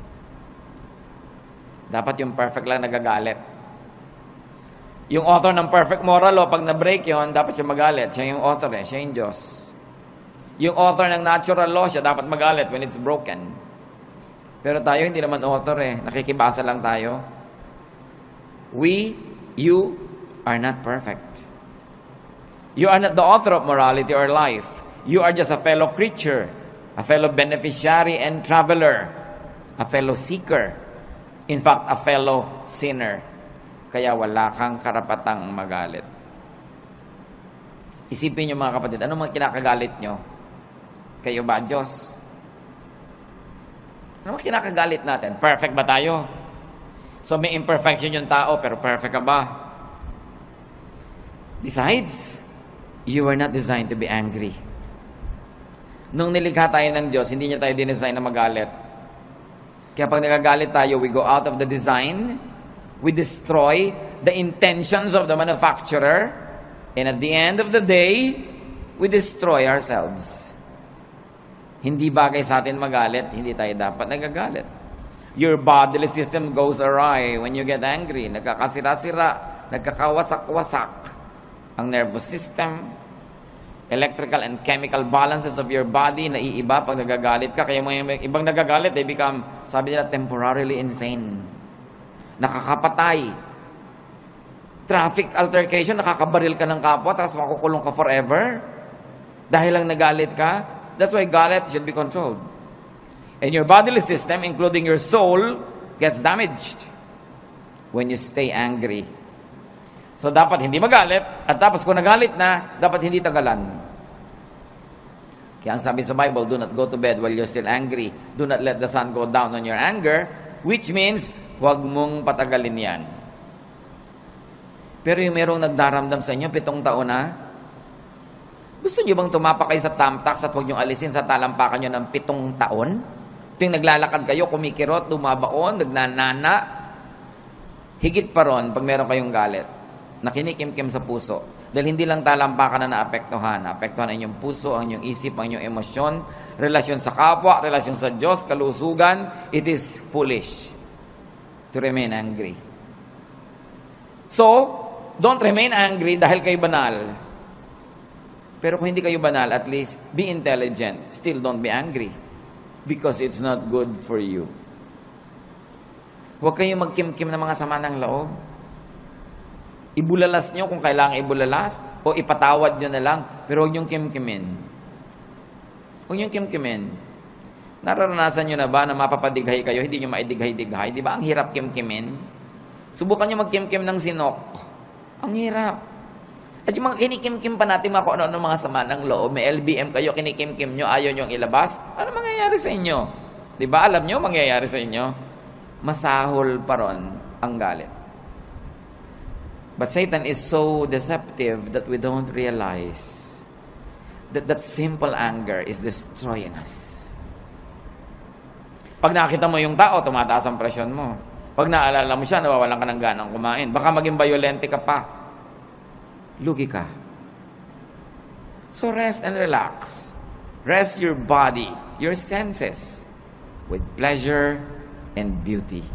Dapat yung perfect lang nagagalit. Yung author ng perfect moral law, pag na-break yon, dapat siya magalit. Siya yung author eh, siya yung Diyos. Yung author ng natural law, siya dapat magalit when it's broken. Pero tayo, hindi naman author eh. Nakikibasa lang tayo. We, you, are not perfect. You are not the author of morality or life. You are just a fellow creature, a fellow beneficiary and traveler, a fellow seeker, in fact, a fellow sinner. Kaya wala kang karapatang magalit. Isipin niyo mga kapatid, ano mga kinakagalit nyo? Kayo ba, Diyos? Ano mga kinakagalit natin? Perfect ba tayo? So may imperfection yung tao, pero perfect ka ba? Besides, you were not designed to be angry. Nung nilikha tayo ng Diyos, hindi niya tayo dinesign na magalit. Kaya pag nagagalit tayo, we go out of the design, we destroy the intentions of the manufacturer, and at the end of the day, we destroy ourselves. Hindi bagay sa atin magalit, hindi tayo dapat nagagalit. Your bodily system goes awry when you get angry. Nagkakasira-sira, nagkakawasak-wasak ang nervous system, electrical and chemical balances of your body naiiba pag nagagalit ka. Kaya mga ibang nagagalit, they become, sabi nila, temporarily insane. Nakakapatay. Traffic altercation, nakakabaril ka ng kapwa, tapos makukulong ka forever. Dahil lang nagalit ka. That's why galit should be controlled. And your bodily system, including your soul, gets damaged when you stay angry. So, dapat hindi magalit. At tapos kung nagalit na, dapat hindi tagalan. Kaya ang sabi sa Bible, do not go to bed while you're still angry. Do not let the sun go down on your anger. Which means, huwag mong patagalin yan. Pero yung merong nagdaramdam sa inyo, pitong taon na, gusto nyo bang tumapak kayo sa tamtax at huwag nyo alisin sa talampakan nyo ng pitong taon? Ito yung naglalakad kayo, kumikirot, dumabaon, nagnanana. Higit pa ron pag meron kayong galit. Nakinikim-kim sa puso. Dahil hindi lang talampakan na naapektuhan. Naapektuhan ang inyong puso, ang inyong isip, ang inyong emosyon, relasyon sa kapwa, relasyon sa Diyos, kalusugan. It is foolish to remain angry. So, don't remain angry dahil kayo banal. Pero kung hindi kayo banal, at least be intelligent. Still don't be angry. Because it's not good for you. Huwag kayong magkim-kim ng mga sama ng loob. Ibulalas nyo kung kailangan ibulalas, o ipatawad nyo na lang, pero huwag nyong kim-kimin. Huwag nyong kim-kimin. Nararanasan nyo na ba na mapapadighay kayo, hindi nyo maidighay-dighay? Di ba ang hirap kim-kimin? Subukan nyo mag-kim-kim ng sinok. Ang hirap. At yung mga kinikim-kim pa natin, mga kung ano mga sama ng loob, may L B M kayo, kinikim-kim nyo, ayaw nyo ilabas, ano mangyayari sa inyo? Di ba? Alam nyo mangyayari sa inyo? Masahol pa ron ang galit. But Satan is so deceptive that we don't realize that that simple anger is destroying us. Pag nakita mo yung tao, tumataas ang presyon mo. Pag naalala mo siya, nawawalan ka ng ganang kumain. Baka maging violente ka pa. Lugi ka. So rest and relax. Rest your body, your senses, with pleasure and beauty.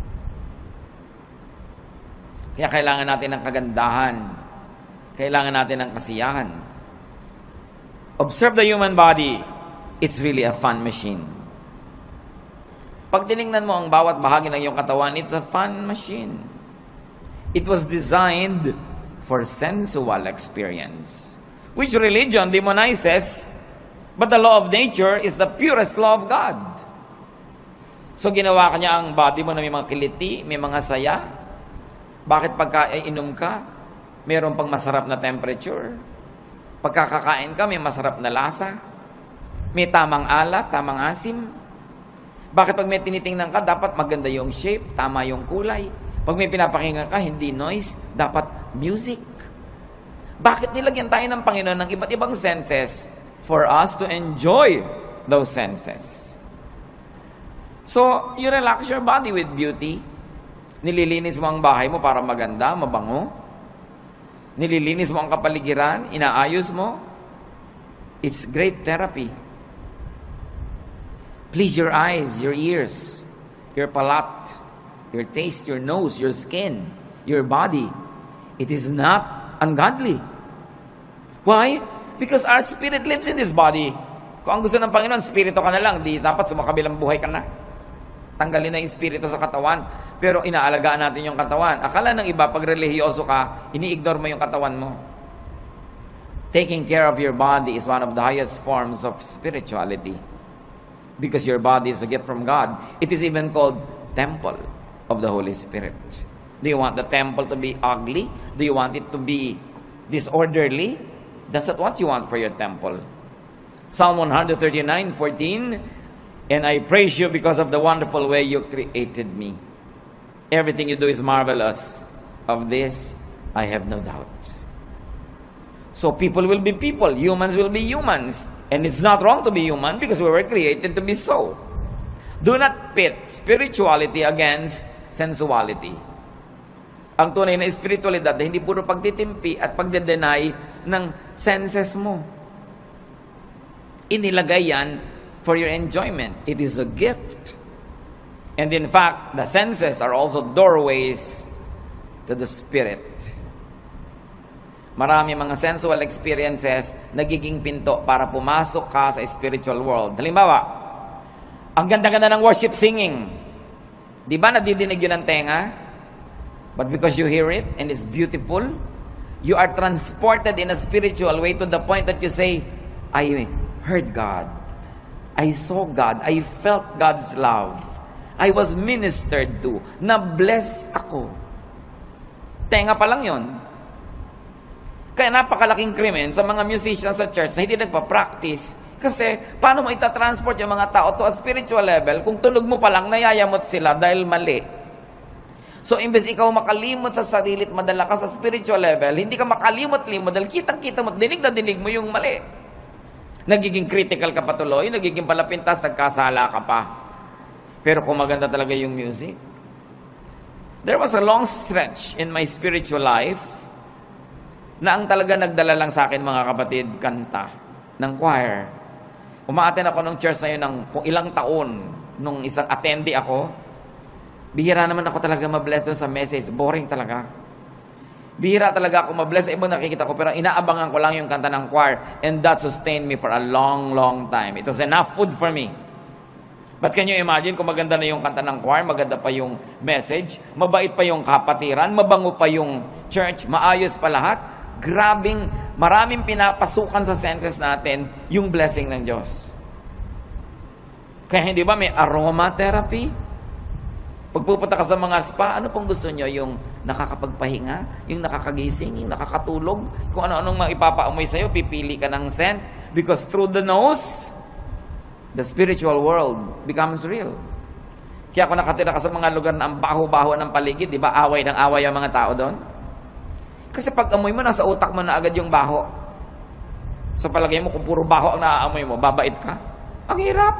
Kaya kailangan natin ng kagandahan. Kailangan natin ng kasiyahan. Observe the human body. It's really a fun machine. Pag tinignan mo ang bawat bahagi ng iyong katawan, it's a fun machine. It was designed for sensual experience, which religion demonizes, but the law of nature is the purest law of God. So ginawa kanya ang body mo na may mga kiliti, may mga saya. Bakit pagka inom ka, mayroon pang masarap na temperature? Pagkakakain ka, may masarap na lasa? May tamang alat, tamang asim? Bakit pag may tinitingnan ka, dapat maganda yung shape, tama yung kulay? Pag may pinapakinggan ka, hindi noise, dapat music. Bakit nilagyan tayo ng Panginoon ng iba't ibang senses for us to enjoy those senses? So, you relax your body with beauty. Nililinis mo ang bahay mo para maganda, mabango. Nililinis mo ang kapaligiran, inaayos mo. It's great therapy. Please your eyes, your ears, your palate, your taste, your nose, your skin, your body. It is not ungodly. Why? Because our spirit lives in this body. Kung ang gusto ng Panginoon, spirito ka na lang, di dapat sumakabilang buhay ka na. Tanggalin na yung spirito sa katawan. Pero inaalagaan natin yung katawan. Akala ng iba, pag relihiyoso ka, ini-ignore mo yung katawan mo. Taking care of your body is one of the highest forms of spirituality. Because your body is a gift from God. It is even called temple of the Holy Spirit. Do you want the temple to be ugly? Do you want it to be disorderly? That's not what you want for your temple. Psalm one thirty-nine fourteen, and I praise you because of the wonderful way you created me. Everything you do is marvelous. Of this, I have no doubt. So people will be people, humans will be humans. And it's not wrong to be human because we were created to be so. Do not pit spirituality against sensuality. Ang tunay na espiritualidad ay hindi puro pagtitimpi at pagde-deny ng senses mo. Inilagay yan for your enjoyment. It is a gift. And in fact, the senses are also doorways to the spirit. Marami mga sensual experiences nagiging pinto para pumasok ka sa spiritual world. Halimbawa, ang ganda-ganda ng worship singing. Di ba nadidinig yun ng tenga? But because you hear it and it's beautiful, you are transported in a spiritual way to the point that you say, I heard God. I saw God. I felt God's love. I was ministered to. Na-bless ako. Tenga pa lang yun. Kaya napakalaking krimen sa mga musicians sa church na hindi nagpa-practice. Kasi, paano mo itatransport yung mga tao to a spiritual level kung tunog mo pa lang, nayayamot sila dahil mali. So, imbes ikaw makalimot sa sarili at madala ka sa spiritual level, hindi ka makalimot-limot dahil kitang-kita mo, dinig na dinig mo yung mali. Nagiging critical ka patuloy, nagiging palapintas, nagkasala ka pa. Pero kung maganda talaga yung music. There was a long stretch in my spiritual life na ang talaga nagdala lang sa akin, mga kapatid, kanta ng choir. Umaaten ako ng church na yun ng kung ilang taon, nung isang attendee ako. Bihira naman ako talaga mabless sa message. Boring talaga. Bihira talaga ako mabless sa ibang nakikita ko, pero inaabangan ko lang yung kanta ng choir. And that sustained me for a long, long time. It was enough food for me. But can you imagine kung maganda na yung kanta ng choir, maganda pa yung message, mabait pa yung kapatiran, mabango pa yung church, maayos pa lahat? Grabing, maraming pinapasukan sa senses natin yung blessing ng Diyos. Kaya hindi ba may aromatherapy? Pagpupunta ka sa mga spa, ano pong gusto nyo? Yung nakakapagpahinga, yung nakakagising, yung nakakatulog, kung ano-anong mga ipapaamoy sa'yo, pipili ka ng scent. Because through the nose, the spiritual world becomes real. Kaya kung nakatira ka sa mga lugar na ang baho-baho ng paligid, di ba away ng away ang mga tao doon? Kasi pag amoy mo, nasa utak mo na agad yung baho. Sa palagay mo, kung puro baho ang naaamoy mo, babait ka? Ang hirap.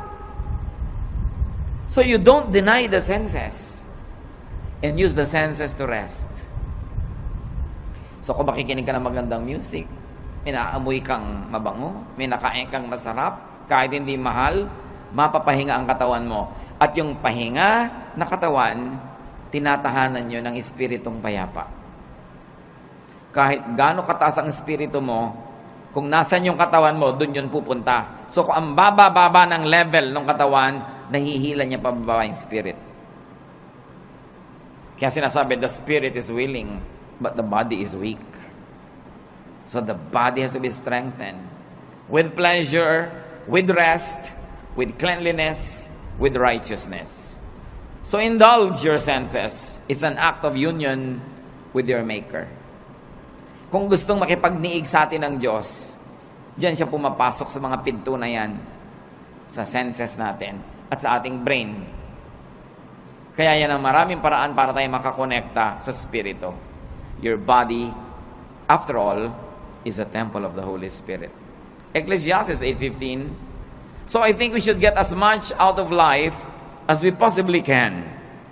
So you don't deny the senses and use the senses to rest. So kung makikinig ka ng magandang music, may naaamoy kang mabango, may nakain kang masarap, kahit hindi mahal, mapapahinga ang katawan mo. At yung pahinga na katawan, tinatahanan nyo ng espiritong payapa. Kahit gaano kataas ang espiritu mo, kung nasan yung katawan mo, dun yun pupunta. So kung ang baba-baba ng level ng katawan, nahihila niya pababa yung spirit. Kaya sinasabi, the spirit is willing, but the body is weak. So the body has to be strengthened. With pleasure, with rest, with cleanliness, with righteousness. So indulge your senses. It's an act of union with your Maker. Kung gustong makipagniig sa atin ng Diyos, diyan siya pumapasok sa mga pinto na yan, sa senses natin, at sa ating brain. Kaya yan ang maraming paraan para tayo makakonekta sa Spirito. Your body, after all, is a temple of the Holy Spirit. Ecclesiastes eight fifteen. So I think we should get as much out of life as we possibly can.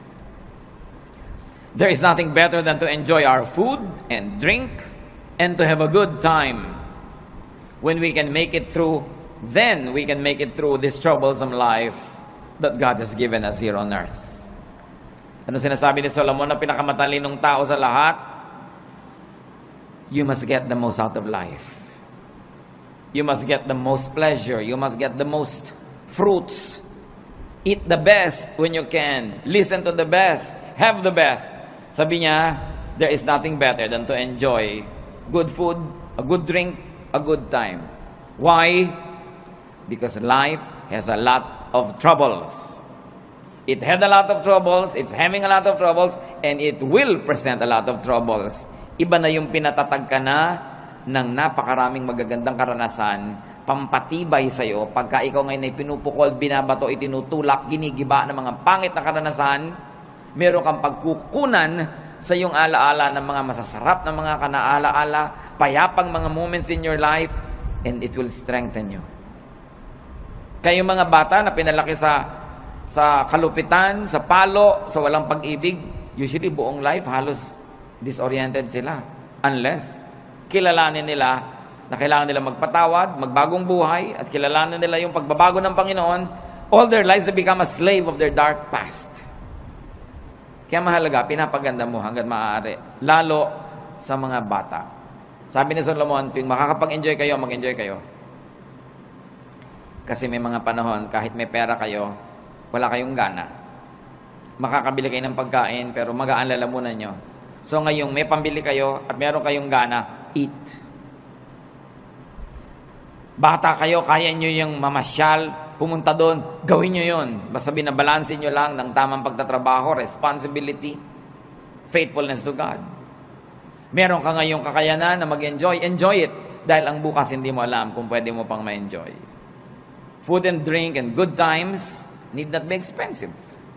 There is nothing better than to enjoy our food and drink and to have a good time. When we can make it through, then we can make it through this troublesome life that God has given us here on earth. Ano sinasabi ni Solomon na pinakamatalinong tao sa lahat? You must get the most out of life. You must get the most pleasure. You must get the most fruits. Eat the best when you can. Listen to the best. Have the best. Sabi niya, there is nothing better than to enjoy good food, a good drink, a good time. Why? Because life has a lot of troubles. It had a lot of troubles, it's having a lot of troubles, and it will present a lot of troubles. Iba na yung pinatatag ka na ng napakaraming magagandang karanasan, pampatibay sa'yo, pagka ikaw ngayon ay pinupukol, binabato, itinutulak, ginigiba ng mga pangit na karanasan, meron kang pagkukunan sa iyong alaala ng mga masasarap na mga kanaalaala, payapang mga moments in your life, and it will strengthen you. Kayong mga bata na pinalaki sa sa kalupitan, sa palo, sa walang pag-ibig, usually buong life halos disoriented sila. Unless kilalanin nila na kailangan nila magpatawad, magbagong buhay, at kilalanin nila yung pagbabago ng Panginoon, all their lives they become a slave of their dark past. Kaya mahalaga, pinapaganda mo hanggang maaari, lalo sa mga bata. Sabi ni Solomon, tuwing makakapag-enjoy kayo, mag-enjoy kayo. Kasi may mga panahon, kahit may pera kayo, wala kayong gana. Makakabili kayo ng pagkain, pero magaan lalamunan nyo. So ngayong may pambili kayo at meron kayong gana, eat. Bata kayo, kaya nyo yung mamasyal, pumunta doon, gawin nyo yun. Basta binabalansin nyo lang ng tamang pagtatrabaho, responsibility, faithfulness to God. Meron ka ngayong kakayanan na mag-enjoy, enjoy it. Dahil ang bukas hindi mo alam kung pwede mo pang ma-enjoy. Food and drink and good times need not be expensive.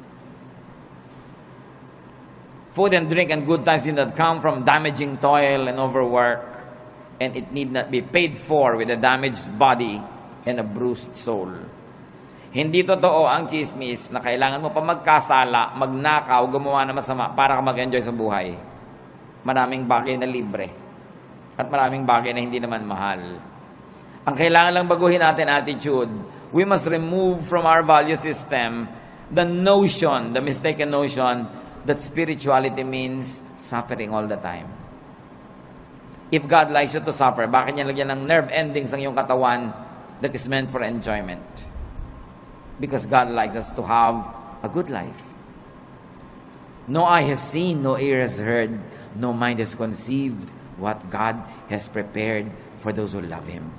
Food and drink and good times need not come from damaging toil and overwork. And it need not be paid for with a damaged body and a bruised soul. Hindi totoo ang chismis na kailangan mo pa magkasala, magnakaw, gumawa na masama para ka mag-enjoy sa buhay. Maraming bagay na libre. At maraming bagay na hindi naman mahal. Ang kailangan lang baguhin natin attitude. We must remove from our value system the notion, the mistaken notion that spirituality means suffering all the time. If God likes you to suffer, bakit niya lagyan ng nerve endings ang iyong katawan that is meant for enjoyment? Because God likes us to have a good life. No eye has seen, no ear has heard, no mind has conceived what God has prepared for those who love Him.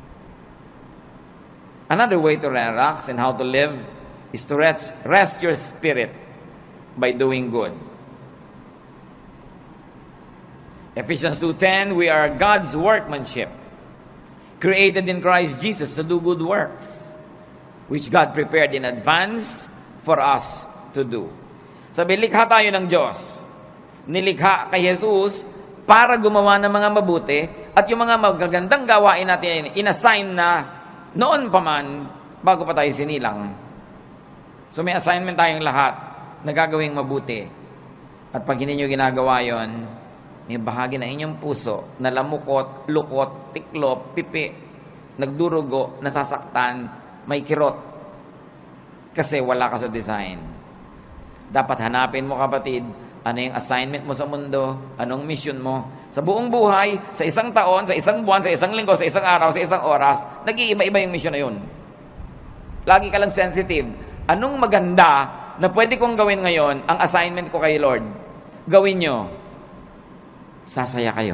Another way to relax and how to live is to rest, rest your spirit by doing good. Ephesians two ten, we are God's workmanship, created in Christ Jesus to do good works, which God prepared in advance for us to do. Sabi, likha tayo ng Diyos. Nilikha kay Jesus para gumawa ng mga mabuti at yung mga magagandang gawain natin, inassign na noon pa man, bago pa tayo sinilang. So may assignment tayong lahat na gagawing mabuti. At pag hindi nyo ginagawa yon, may bahagi na inyong puso na lamukot, lukot, tiklop, pipi, nagdurugo, nasasaktan, may kirot. Kasi wala ka sa design. Dapat hanapin mo, kapatid, ano yung assignment mo sa mundo, anong mission mo. Sa buong buhay, sa isang taon, sa isang buwan, sa isang linggo, sa isang araw, sa isang oras, nag-iiba-iba yung mission na yun. Lagi ka lang sensitive. Anong maganda na pwede kong gawin ngayon, ang assignment ko kay Lord? Gawin nyo. Sasaya kayo.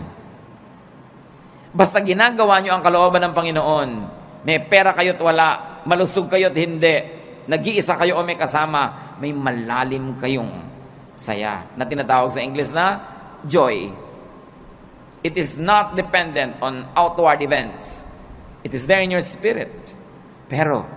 Basta ginagawa nyo ang kalooban ng Panginoon, may pera kayo't wala, malusog kayo't hindi, nag-iisa kayo o may kasama, may malalim kayong saya na tinatawag sa English na joy. It is not dependent on outward events. It is there in your spirit. Pero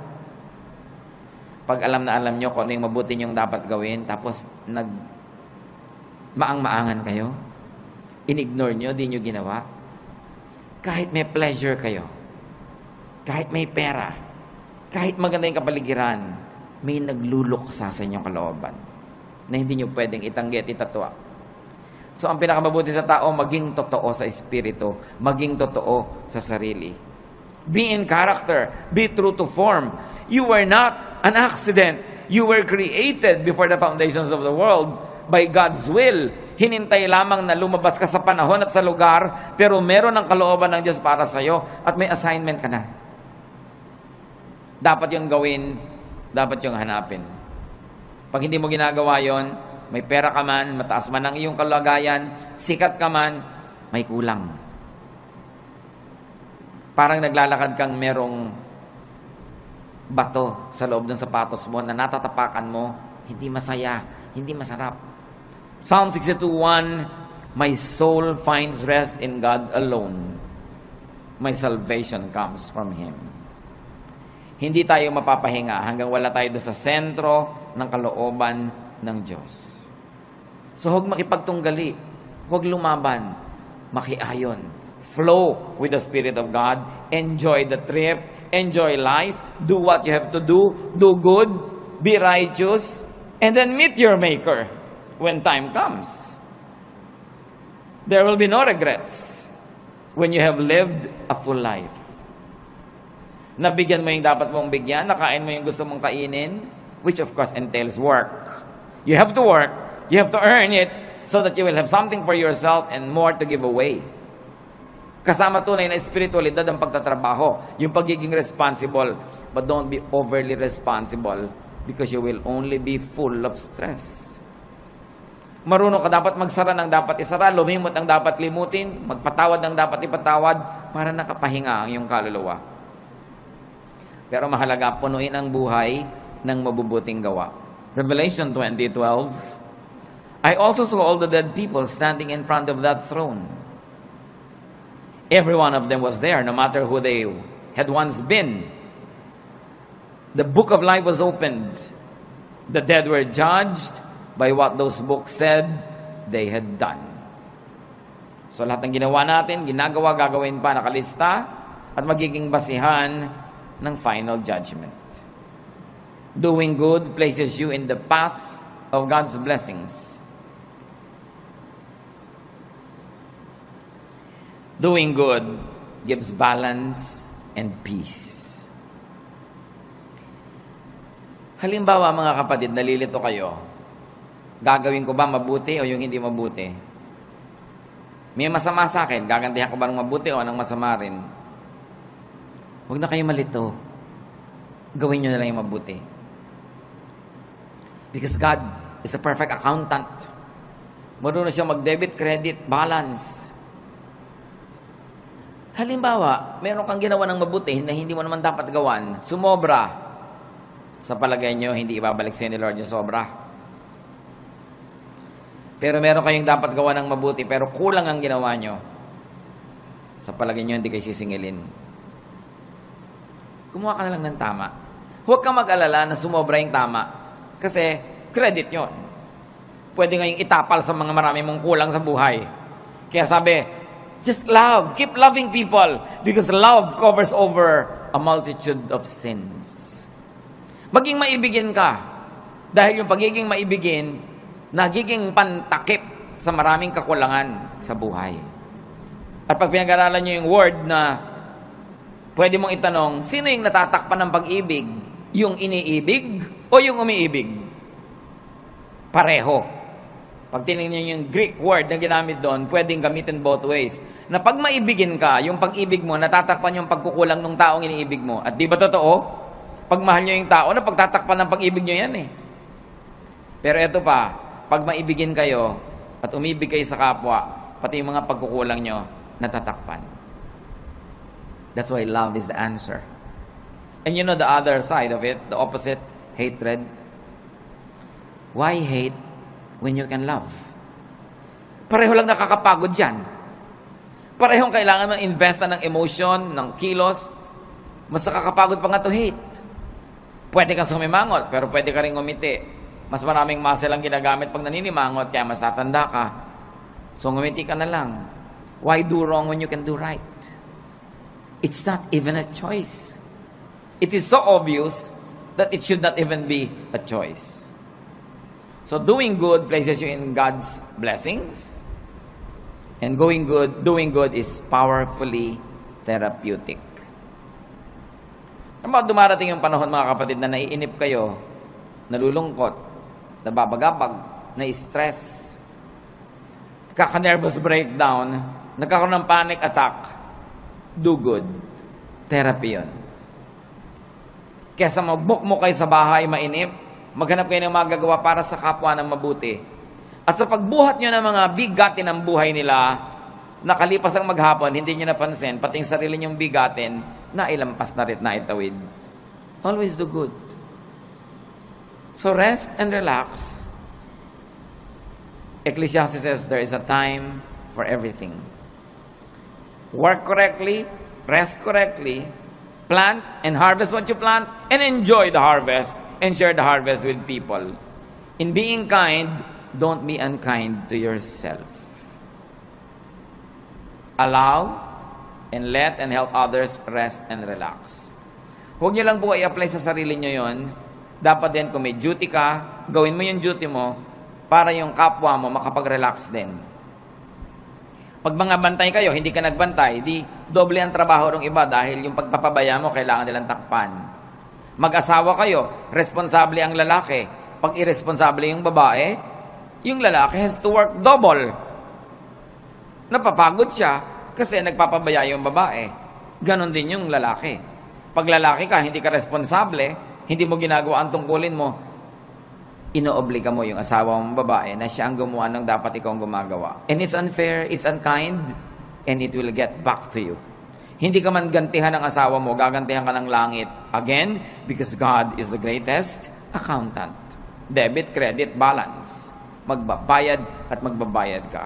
pag alam na alam nyo kung ano yung mabuti nyong dapat gawin, tapos nag maang-maangan kayo, in-ignore nyo, di nyo ginawa, kahit may pleasure kayo, kahit may pera, kahit maganda yung kapaligiran, may nagluluksa sa inyong kalooban na hindi nyo pwedeng itanggi at itatwa. So, ang pinakamabuti sa tao, maging totoo sa espiritu, maging totoo sa sarili. Be in character, be true to form. You were not an accident. You were created before the foundations of the world by God's will. Hinintay lamang na lumabas ka sa panahon at sa lugar, pero meron ang kalooban ng Diyos para sa iyo at may assignment ka na. Dapat yung gawin, dapat yung hanapin. Pag hindi mo ginagawa yon, may pera ka man, mataas man ang iyong kalagayan, sikat ka man, may kulang. Parang naglalakad kang merong bato sa loob ng sapatos mo na natatapakan mo, hindi masaya, hindi masarap. Psalm sixty-two one, my soul finds rest in God alone. My salvation comes from Him. Hindi tayo mapapahinga hanggang wala tayo doon sa sentro ng kalooban ng Diyos. So, huwag makipagtunggali. Huwag lumaban. Makiayon. Flow with the Spirit of God. Enjoy the trip. Enjoy life. Do what you have to do. Do good. Be righteous. And then meet your Maker when time comes. There will be no regrets when you have lived a full life. Nabigyan mo yung dapat mong bigyan. Nakain mo yung gusto mong kainin. Which of course entails work. You have to work. You have to earn it so that you will have something for yourself and more to give away. Kasama tunay na espiritualidad ang pagtatrabaho, yung pagiging responsible. But don't be overly responsible because you will only be full of stress. Marunong ka dapat magsara ng dapat isara, lumimot ang dapat limutin, magpatawad ng dapat ipatawad para nakapahinga ang iyong kaluluwa. Pero mahalaga, punuin ang buhay ng mabubuting gawa. Revelation twenty twelve, I also saw all the dead people standing in front of that throne. Every one of them was there, no matter who they had once been. The book of life was opened. The dead were judged by what those books said they had done. So lahat ng ginawa natin, ginagawa, gagawin pa, nakalista, at magiging basihan ng final judgment. Doing good places you in the path of God's blessings. Doing good gives balance and peace. Halimbawa mga kapatid, nalilito kayo. Gagawin ko ba mabuti o yung hindi mabuti? May masama sa akin, gagantihan ko ba ng mabuti o ng masama rin? Huwag na kayo malito. Gawin nyo na lang yung mabuti. Because God is a perfect accountant. Marunong siya mag-debit, credit, balance. Halimbawa, meron kang ginawa ng mabuti na hindi mo naman dapat gawan, sumobra. Sa palagay nyo, hindi ibabalik sa ni Lord yung sobra. Pero meron kayong dapat gawa ng mabuti, pero kulang ang ginawa nyo. Sa palagay nyo, hindi kayo sisingilin. Kumuha ka na lang ng tama. Huwag kang mag-alala na sumobra yung tama. Kasi, credit yun. Pwede ngayong itapal sa mga marami mong kulang sa buhay. Kaya sabi, just love. Keep loving people. Because love covers over a multitude of sins. Maging maibigin ka. Dahil yung pagiging maibigin, nagiging pantakip sa maraming kakulangan sa buhay. At pag pinag-aralan nyo yung word na pwede mong itanong, sino yung natatakpan ng pag-ibig? Yung iniibig o yung umiibig? Pareho. Pag tinignan nyo yung Greek word na ginamit doon, pwedeng gamitin both ways. Na pag maibigin ka, yung pag-ibig mo, natatakpan yung pagkukulang ng taong iniibig mo. At di ba totoo? Pag mahal nyo yung tao, na pagtatakpan ng pag-ibig nyo yan eh. Pero eto pa, pag maibigin kayo at umibig kayo sa kapwa, pati yung mga pagkukulang nyo, natatakpan. That's why love is the answer. And you know the other side of it, the opposite, hatred. Why hate when you can love? Pareho lang nakakapagod yan. Parehong kailangan mong investa ng emotion, ng kilos. Mas nakakapagod pa nga to hate. Pwede kang sumimangot, pero pwede ka rin ngumiti. Mas maraming muscle ang ginagamit pag naninimangot, kaya mas tatanda ka. So ngumiti ka na lang. Why do wrong when you can do right? It's not even a choice. It is so obvious that it should not even be a choice. So doing good places you in God's blessings. And going good, doing good is powerfully therapeutic. Naman dumarating yung panahon mga kapatid na naiinip kayo, nalulungkot, nababagabag, na-stress, kaka-nervous breakdown, nagkakaroon ng panic attack. Do good. Therapy yun. Kesa magbukmo kayo sa bahay, mainip, maghanap kayo ng magagawa para sa kapwa ng mabuti. At sa pagbuhat nyo ng mga bigatin ng buhay nila, nakalipas ang maghapon, hindi nyo napansin, pati yung sarili nyong bigatin, nailampas na rin, naitawid. Always do good. So rest and relax. Ecclesiastes says there is a time for everything. Work correctly, rest correctly, plant and harvest what you plant, and enjoy the harvest and share the harvest with people. In being kind, don't be unkind to yourself. Allow and let and help others rest and relax. Huwag niyo lang po i-apply sa sarili niyo yon. Dapat din kung may duty ka, gawin mo yung duty mo para yung kapwa mo makapag-relax din. Pag mga bantay kayo, hindi ka nagbantay, di doble ang trabaho ng iba dahil yung pagpapabaya mo, kailangan nilang takpan. Mag-asawa kayo, responsable ang lalaki. Pag irresponsable yung babae, yung lalaki has to work double. Napapagod siya kasi nagpapabaya yung babae. Ganon din yung lalaki. Pag lalaki ka, hindi ka responsable, hindi mo ginagawa ang tungkulin mo, inoobliga mo yung asawa mong babae na siya ang gumawa ng dapat ikaw ang gumagawa. And it's unfair, it's unkind, and it will get back to you. Hindi ka man gantihan ng asawa mo, gagantihan ka ng langit. Again, because God is the greatest accountant. Debit, credit, balance. Magbabayad at magbabayad ka.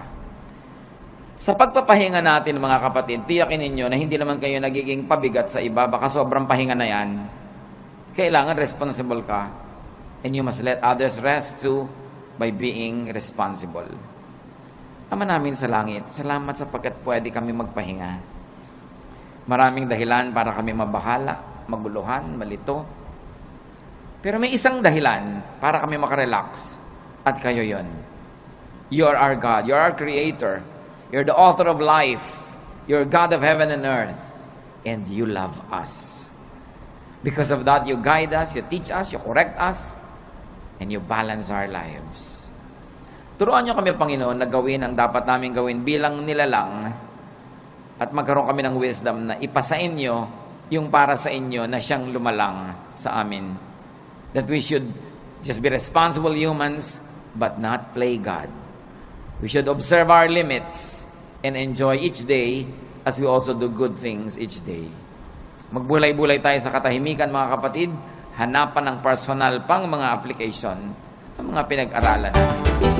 Sa pagpapahinga natin, mga kapatid, tiyakin ninyo na hindi naman kayo nagiging pabigat sa iba. Baka sobrang pahinga na yan. Kailangan responsible ka. And you must let others rest too by being responsible. Ama namin sa langit, salamat sapagkat pwede kami magpahinga. Maraming dahilan para kami mabahala, maguluhan, malito. Pero may isang dahilan para kami makarelax. At kayo yon. You are our God. You are our Creator. You're the author of life. You're God of heaven and earth. And you love us. Because of that, you guide us, you teach us, you correct us, and you balance our lives. Turuan niyo kami, Panginoon, na gawin ang dapat namin gawin bilang nilalang at magkaroon kami ng wisdom na ipasa inyo yung para sa inyo na siyang lumalang sa amin. That we should just be responsible humans but not play God. We should observe our limits and enjoy each day as we also do good things each day. Magbulay-bulay tayo sa katahimikan, mga kapatid, hanapan ng personal pang mga application ng mga pinag-aralan.